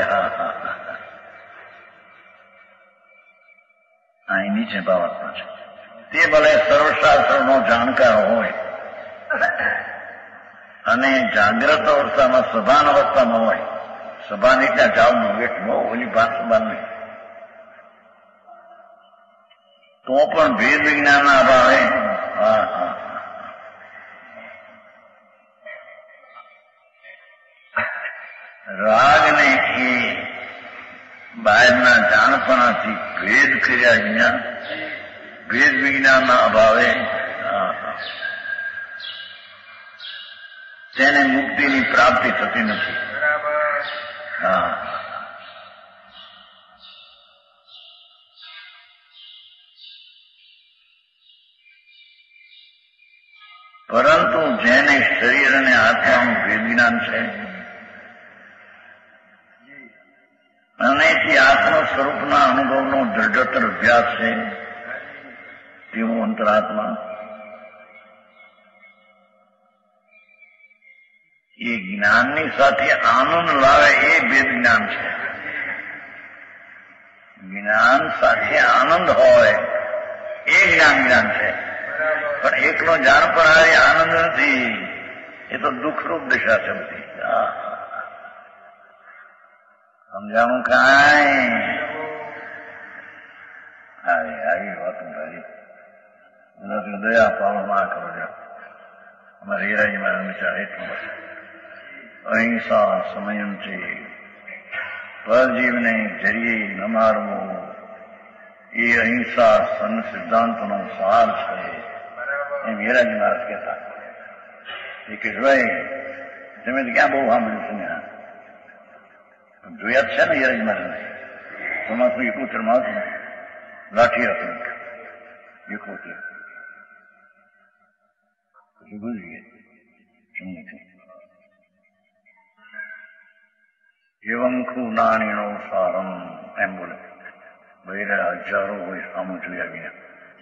અહીં નીચે બાબતમાં છે. તે ભલે સર્વશાસ્ત્રનો જાણકાર હોય અને જાગ્રત અવસ્થામાં સભાન અવસ્થામાં હોય. સભાની ત્યાં જાવનું એક બહુ ઓલી ભાત સભા નહીં તો પણ ભેદ વિજ્ઞાનના અભાવે રાગને એ બહારના જાણપણાથી ભેદ કર્યા વિના ભેદ વિજ્ઞાનના અભાવે તેને મુક્તિની પ્રાપ્તિ થતી નથી. પરંતુ જેને શરીર અને આત્માનું ભેદ જ્ઞાન છે અને તે આત્મ સ્વરૂપના અનુભવનો દ્રઢતર અભ્યાસ છે તેવું અંતરાત્મા એ જ્ઞાનની સાથે આનંદ લાવે એ ભેદ જ્ઞાન છે. જ્ઞાન સાથે આનંદ હોય એ જ્ઞાન છે. પણ એકલો જાણ પર આવે આનંદ નથી. એ તો દુઃખરૂપ દિશા છે બધી. સમજાણું કાંઈ આવી વાતો ભાઈ દયા પાલો ના કરો છો. અમારે હીરાજી મારા વિચાર એટલું બસ અહિંસા સમયંથી પરજીવને જરીએ ન મારવું એ અહિંસા સન સિદ્ધાંતનો સાર છે એમ હીરાજી મહારાજ કહેતા. એ કે ભાઈ તમે ક્યાં બહુ સાંભળ્યું છે ને જોયા જ છે ને હીરાજી મહારાજ તમારું એકોતેરમાં હતું ને લાઠી હતું 71 પછી ભૂલી ગયા. એવંખુ નાણીનો સારમ એમ બોલે. બૈરા હજારો હોય સામું જોયા ગયા.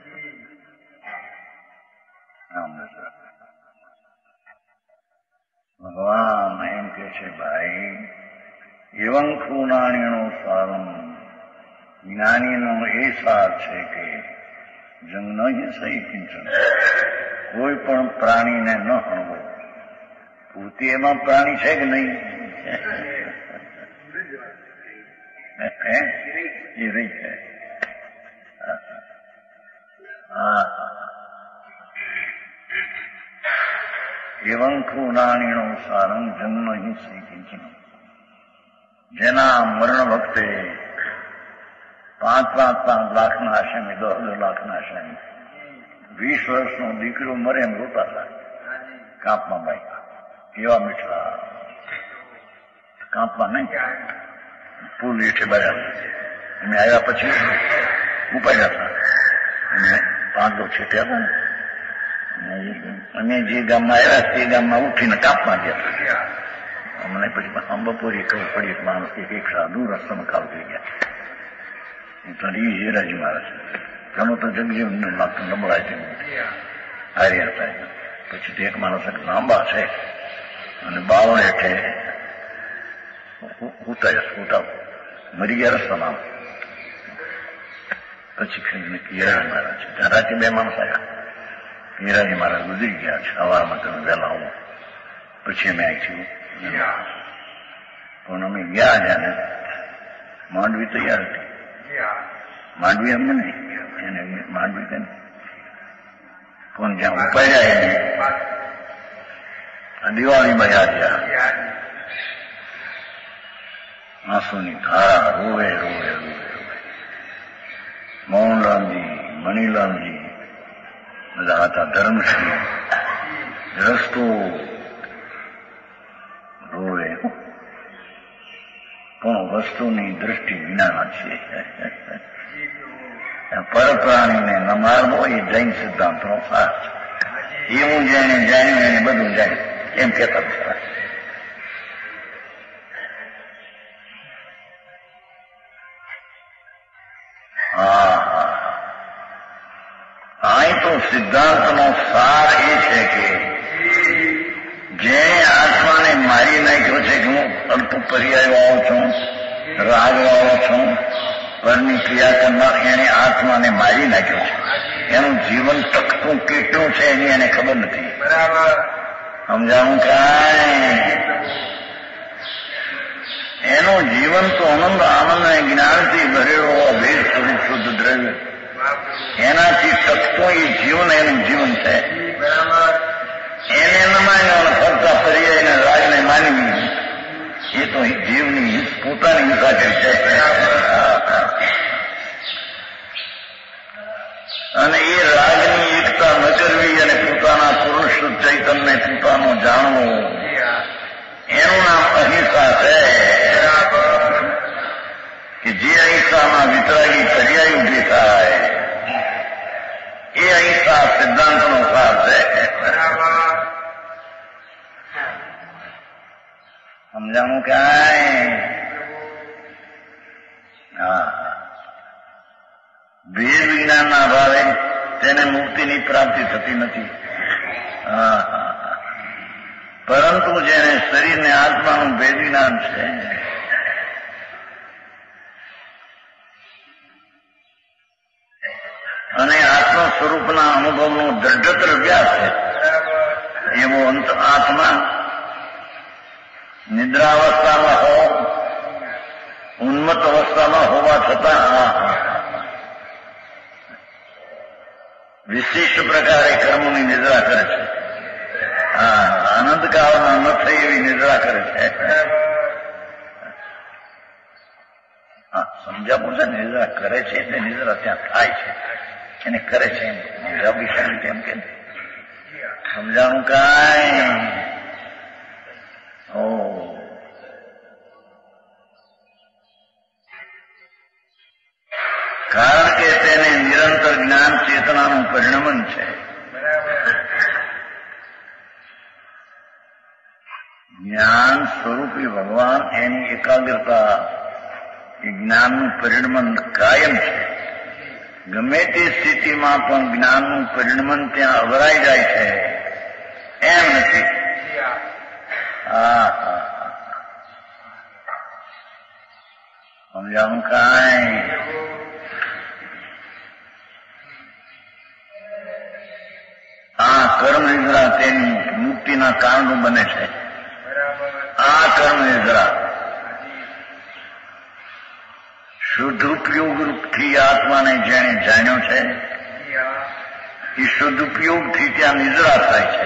ભગવાન એમ કે છે ભાઈ એવંખુ નાણીનો સારમ જ્ઞાનીનો એ સાર છે કે જંગ નહીં સહી કિંચન કોઈ પણ પ્રાણીને ન હણવો. પૂતી એમાં પ્રાણી છે કે નહીં? એ રહી છે. એવંખુ નાણીનો સારંગ જન્મ હિ સહી કિંચન જેના મરણ વખતે 5 લાખના આશામી 10 લાખના આશામી 20 વર્ષનો દીકરો મરે એમ રોતા હતા કાપમાં ભાઈ કેવા મીઠા કાપવા નહીં, પુલ હેઠે બરાબર અમે આવ્યા પછી ઉપાડ્યા હતા અને 5 છેટ્યા હતા ને અમે જે ગામમાં આવ્યા તે ગામમાં ઉઠીને કાપવા ગયા હતા. અમને પછી બપોરે ખબર પડી કે માણસ એક સાધુ રસ્તામાં કાપ થઈ ગયા. તો હેરાજી મહારાજ ઘણું તો જગજીવન લાગતું નબળાય છે હાર્યા હતા. પછી તે એક માણસ લાંબા છે અને બાવળ હેઠે ઉતાર મરી ગયા રસ્તામાં. પછી હીરાજી મહારાજ ત્યાં રાતે 2 માણસ આવ્યા. હીરાજી મહારાજ ગુજરી ગયા છે, સવારમાં તમે વહેલા આવો. પછી અમે આવી પણ અમે ગયા જાણે માંડવી તૈયાર હતી. માંડવી અમને નહીં, એને માંડવી કરી પણ જ્યાં ઉપાડ્યા એને દિવાળીમાં યાદ ગયા આંસુની ધારા રોવે રોવે રોવે રોવે. મોહનલાલજી, મણીલાલજી બધા હતા, ધર્મશ્રી રસ્તો રોવે. પણ વસ્તુની દ્રષ્ટિ વિનાના છે. પરપ્રાણીને ન મારવો એ જૈન સિદ્ધાંતનો સાર છે. એવું જેને જાણ્યું એને બધું જાણ્યું એમ કહેતા હતા. અહીં તો સિદ્ધાંતનો સાર એ છે કે જેને આત્માને મારી નાખ્યો છે કે હું અલ્પ પર્યાય વાળો છું, રાગ વાળો છું, પરની ક્રિયા કરનાર, એને આત્માને મારી નાખ્યો છે. એનું જીવન ટકતું કેટલું છે એની એને ખબર નથી. સમજાવું કાંઈ? એનું જીવન તો આનંદ આનંદ અને જ્ઞાનથી ભરેલો અભેદ સ્વરૂપ શુદ્ધ દ્રવ્ય, એનાથી ટકતો એ જીવન એનું જીવન છે. એને ન માન્યો ફરતા પર્યાયને રાગને માનવી એ તો જીવની પોતાની હિંસા કરી છે. અને એ રાગની એકતા ન કરવી અને પોતાના પુરુષ ચૈતન્ય પોતાનો જાણવો એનું નામ અહિંસા છે. કે જે અહિંસામાં વિતરાગી પર્યાય ઉભી થાય એ અહિંસા સિદ્ધાંતનો સાર છે. સમજાવું કાંઈ? ભેદ વિજ્ઞાનના અભાવે તેને મુક્તિની પ્રાપ્તિ થતી નથી. પરંતુ જેને શરીરને આત્માનું ભેદ જ્ઞાન છે અને આત્મ સ્વરૂપના અનુભવનો દ્રઢતર અભ્યાસ છે એવો અંત આત્મા નિદ્રાવસ્થામાં હો, ઉન્મત્ત અવસ્થામાં હોવા છતાં વિશિષ્ટ પ્રકારે કર્મોની નિદ્રા કરે છે. આનંદકાળમાં ન થઈ એવી નિદ્રા કરે છે. સમજાવું છે, નિદ્રા કરે છે એટલે નિદ્રા ત્યાં થાય છે, એને કરે છે એમ નિદ્રા વિષય એમ કે સમજાવું કાંઈ? કારણ કે તેને નિરંતર જ્ઞાન ચેતનાનું પરિણમન છે. જ્ઞાન સ્વરૂપી ભગવાન એની એકાગ્રતા એ જ્ઞાનનું પરિણમન કાયમ છે. ગમે તે સ્થિતિમાં પણ જ્ઞાનનું પરિણમન ત્યાં અવરાઈ જાય છે એમ નથી. સમજાવું કાંઈ? આ કર્મ નિદ્રા તેની મુક્તિના કારણો બને છે. આ કર્મ નિદ્રા શુદ્ધ ઉપયોગ રૂપથી આત્માને જેણે જાણ્યો છે એ શુદ્ધ ઉપયોગથી ત્યાં નિદ્રા થાય છે.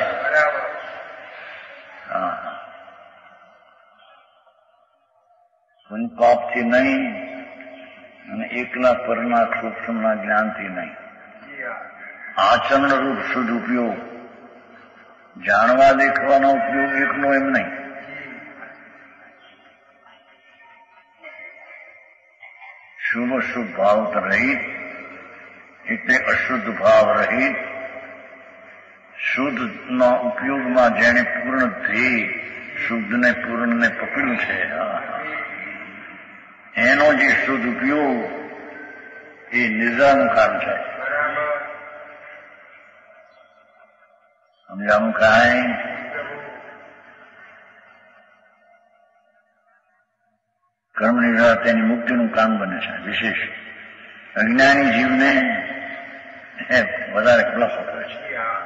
પાપથી નહીં અને એકલા પરના સૂક્ષ્મના જ્ઞાનથી નહીં. આચરણ રૂપ શુદ્ધ ઉપયોગ, જાણવા દેખવાનો ઉપયોગ એકનો એમ નહીં. શુભ અશુભ ભાવ રહિત એટલે અશુદ્ધ ભાવ રહિત, શુદ્ધના ઉપયોગમાં જેણે પૂર્ણ ધ્યેય શુદ્ધને પૂર્ણને પકડ્યું છે, એનો જે શુદ્ધ ઉપયોગ એ નિર્જામુખાન છે. સમજામુખાય કર્મ નિર્વાહ તેની મુક્તિનું કામ બને છે. વિશેષ અજ્ઞાની જીવને વધારે ખુલાસો કરે છે.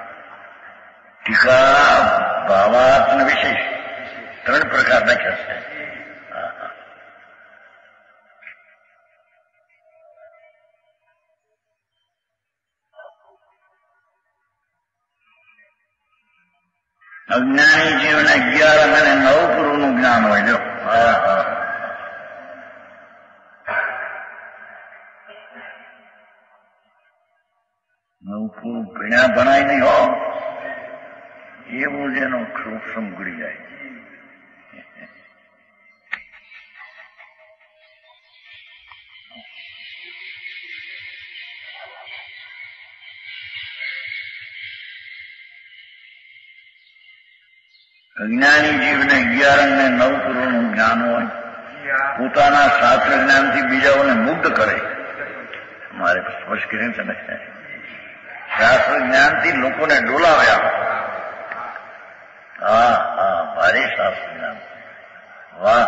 ટીકા ભાવાત્મ વિશેષ 3 પ્રકાર રાખ્યા છે. અજ્ઞાની જીવને 11 અને 9 પૂર્વનું જ્ઞાન હોય. જો નવપૂર્વ ભણ્યા ભણાય નહીં હો, એવું જેનો સૂક્ષ્મ ગુડી જાય. અજ્ઞાની જીવને 11 અને 9 પૂર્વનું જ્ઞાન હોય, પોતાના શાસ્ત્ર જ્ઞાનથી બીજાઓને મુગ્ધ કરે. મારે સ્પષ્ટ કરીને સમજે, શાસ્ત્ર જ્ઞાનથી લોકોને ડોલાવ્યા. હા હા, ભારે શાસ્ત્ર જ્ઞાન. વાહ!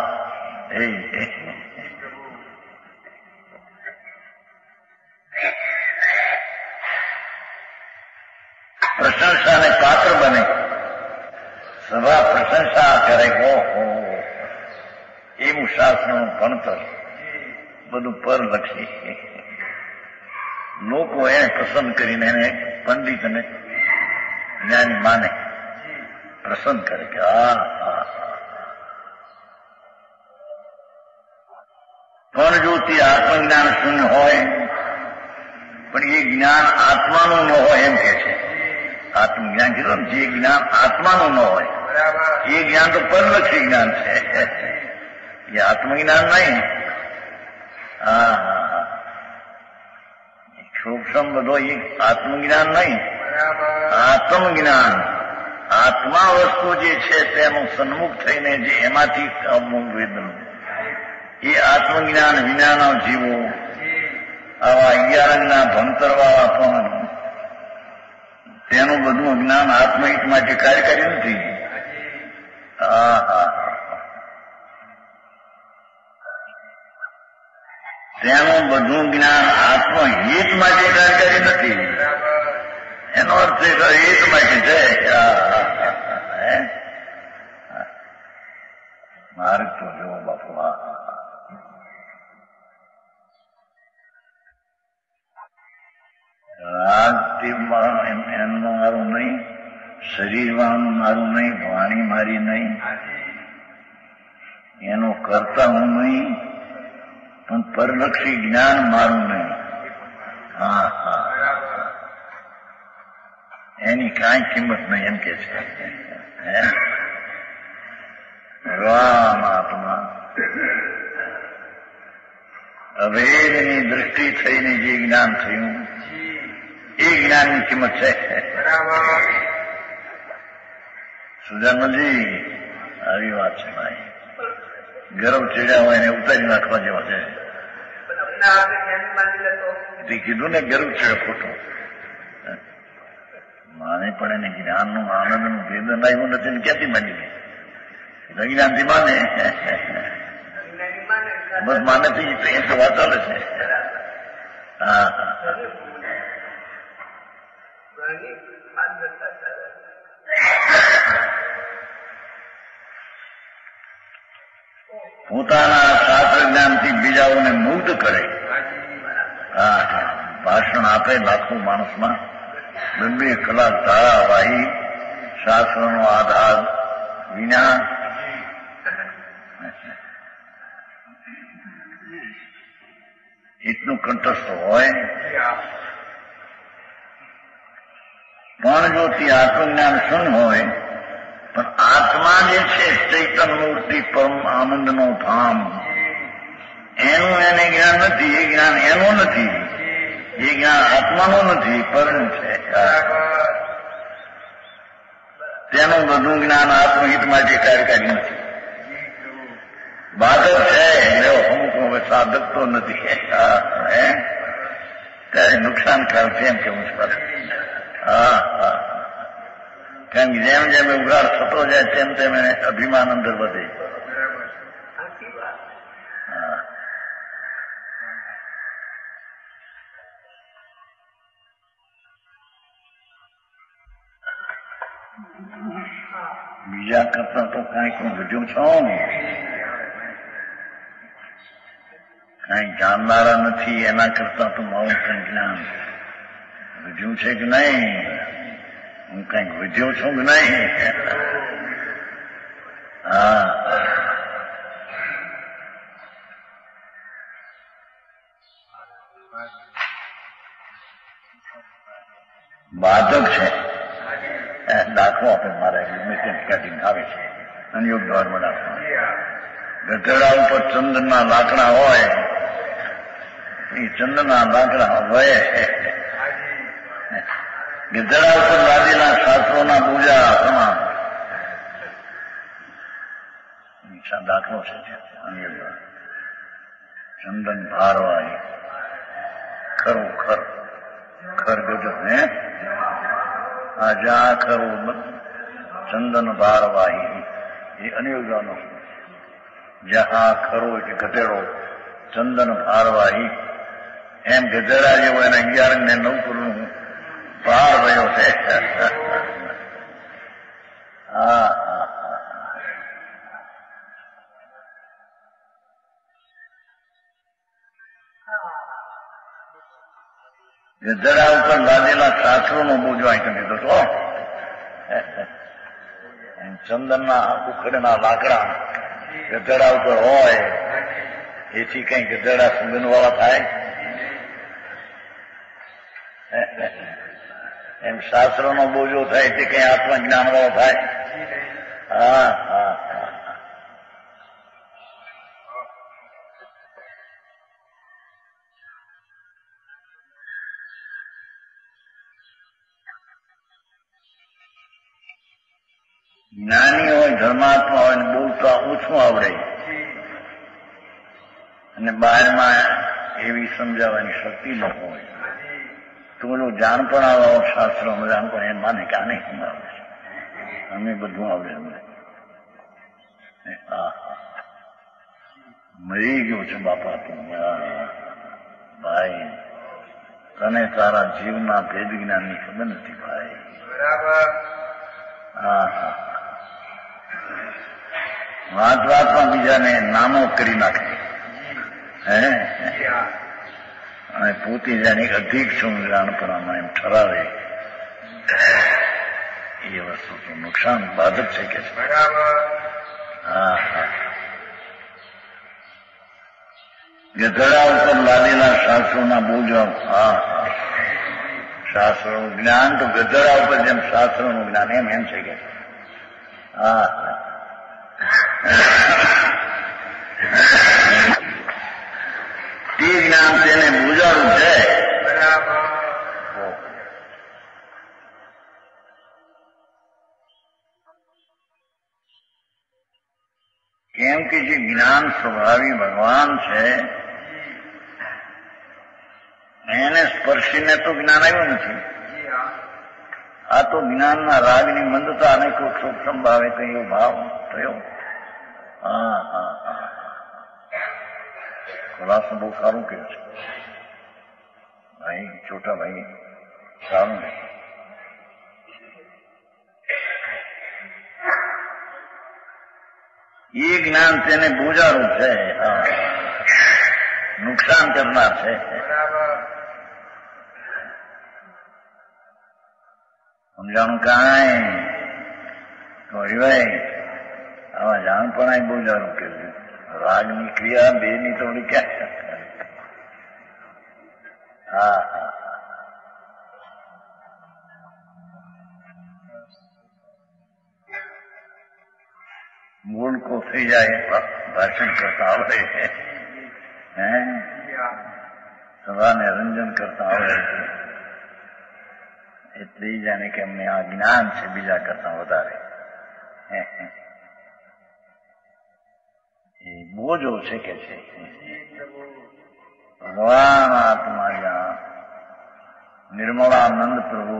પ્રશંસાને પાત્ર બને, સભા પ્રશંસા કરે. એવું શાસ્ત્રનું ભણતર બધું પરલક્ષી. લોકો એને પસંદ કરીને એને પંડિતને જ્ઞાની માને, પસંદ કરે કે પણ જો તે આત્મજ્ઞાન શૂન્ય હોય, પણ એ જ્ઞાન આત્માનું ન હોય એમ કે છે. આત્મજ્ઞાન કીધું ને, જે જ્ઞાન આત્માનું ન હોય એ જ્ઞાન તો પરલક્ષી જ્ઞાન છે, એ આત્મજ્ઞાન નહીં. સૂક્ષ્મ બધો એ આત્મજ્ઞાન નહીં, આત્મજ્ઞાન. આત્મા વસ્તુ જે છે તેનું સન્મુખ થઈને જે એમાંથી વેદન, એ આત્મજ્ઞાન વિનાના જીવો આવા 11 ભણતરવાળા પણ તેનું બધું જ્ઞાન આત્મહિત માટે કાર્યકારી નથી. તેનું બધું જ્ઞાન આત્મહિત માટે કાર્યકારી નથી. એનો અર્થ હિત માટે છે. માર્ગ તો જોવો બાપુ, રાગમાં એનું મારું નહીં, શરીરમાં મારું નહીં, વાણી મારી નહીં, એનો કરતા હું નહીં, પણ પરલક્ષી જ્ઞાન મારું નહીં. એની કાંઈ કિંમત નહીં એમ કે છે. રામ આત્મા અભેદની દ્રષ્ટિ થઈને જે જ્ઞાન થયું એ જ્ઞાનની કિંમત છે. સુજાનજી આવી વાત છે ભાઈ. ગરમ ચીડ્યા હોય એને ઉતારી નાખવા જેવા છે. કીધું ને ગરમ ચીડે ખોટું. માને પણ એને જ્ઞાનનું આનંદનું વેદન આવ્યું નથી ને ક્યાંથી માની ગઈ? જ્ઞાનથી માને, બસ માને તો એ તો વાત ચાલે છે. પોતાના શાસ્ત્ર જ્ઞાનથી બીજાઓને મુગ્ધ કરે. ભાષણ આપે લાખો માણસમાં, 2 કલાક ધારાવાહી શાસ્ત્રનો આધાર વિના એટલું કંઠસ્થ હોય, પણ જો તે આત્મજ્ઞાન શૂન્ય હોય, પણ આત્મા જે છે ચૈતન્ય મૂર્તિ પરમ આનંદનો ધામ, એનું એને જ્ઞાન નથી, એ જ્ઞાન એનું નથી, એ જ્ઞાન આત્માનું નથી, પરનું છે. તેનું બધું જ્ઞાન આત્મહિત માટે કાર્યકારી નથી. બાધક છે અમુક હવે સાધક તો નથી. ત્યારે નુકસાન થાય છે એમ કેવું છે. હા હા, કારણ કે જેમ જેમ ઉઘાડ થતો જાય તેમ તેમ અભિમાન અંદર વધે. બીજા કરતા તો કાંઈક હું વધ્યું છું, કાંઈ જાણનારા નથી એના કરતા તો મારું કંઈ જ્ઞાન વધ્યું છે કે નહીં, હું કંઈક વધ્યો છું કે નહીં. હા, બાધક છે. દાખલો આપે મારા મિશન કાઢીને આવે છે સંયોગ દ્વારા દાખલો. ગધેડા ઉપર ચંદનના લાકડા હોય, એ ચંદનના લાકડા હોય. ગધેડા ઉપર લાદેલા શાસ્ત્રોના પૂજા તમામ દાખલો છે. ચંદન ભારવાય ખરું ખર ખર ગજબ હે જા ખરું ચંદન ભારવાહી એ અનિયોગાનો. જહા ખરો એટલે ગધેડો, ચંદન ભારવાહી એમ ગધેડા જેવો એને 11 ને 9 કરોડ ભાર રહ્યો છે. હા, ગધેડા ઉપર લાદેલા શાસ્ત્રોનો બોજો અહીં દીધો તો. ચંદનના ઉખડના લાકડા ગધેડા ઉપર હોય, એથી કઈ ગધેડા સુગંધ વાળા થાય. એમ શાસ્ત્રોનો બોજો થાય તે કઈ આત્મજ્ઞાન વાળો થાય. હા હા હા, જ્ઞાની હોય, ધર્માત્મા હોય ને બોલતા ઓછું આવડે અને બહારમાં એવી સમજાવવાની શક્તિ ન હોય તો ઓલું જાણપણ આવો શાસ્ત્રો જાણપણ એમ માને કે આને સમજાવે છે, અમે બધું આવડે અમને. મરી ગયો છે બાપા તું. ભાઈ તને તારા જીવના ભેદ જ્ઞાનની ખબર નથી ભાઈ. હા હા, વાત વાતમાં બીજાને નાનો કરી નાખે અને પોતે જાણે અધિક છું જાણપણામાં એમ ઠરાવે. એ વસ્તુ તો નુકસાન બાધક છે કે છે. હા હા, ગધેડા ઉપર લાદેલા શાસ્ત્રોના બોજો. હા હા, શાસ્ત્રો જ્ઞાન તો ગધેડા ઉપર જેમ શાસ્ત્રોનું જ્ઞાન એમ છે કે. હા હા, તે જ્ઞાન તેને બુજારું છે. કેમ કે જે જ્ઞાન સ્વભાવી ભગવાન છે એને સ્પર્શીને તો જ્ઞાન આવ્યું નથી. આ તો જ્ઞાનના રાગની મંદતા અને કોઈ શોક સંભાવે તો એવો ભાવ થયો. હા હા હા, ખુલાસો બહુ સારું કર્યું છે ભાઈ, છોટા ભાઈ, સારું ને. એ જ્ઞાન તેને બોજારું છે, નુકસાન કરનાર છે. સમજાણું કાંઈ તો ભાઈ આવા જાણપણાય બોજારું કર્યું. રાગની ક્રિયા બે ની તો ક્યાં. હા હા, મૂળ કો થઈ જાય ભાષણ કરતા આવડે. હે સભાને રંજન કરતા આવડે છે એટલે જાણે કે એમને આ જ્ઞાન છે બીજા કરતા વધારે. એ બોજો છે કે છે ભગવાન આત્મા જ્યાં નિર્મળાનંદ પ્રભુ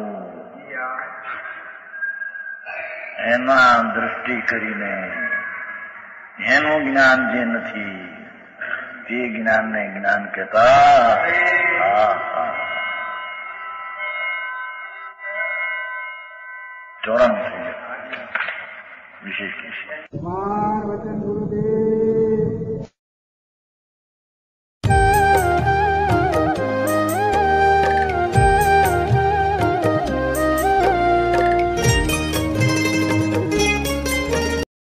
એના દ્રષ્ટિ કરીને એનું જ્ઞાન જે નથી તે જ્ઞાનને જ્ઞાન કહેતા. ચોરાણું વિશેષ વચન ગુરુદેવ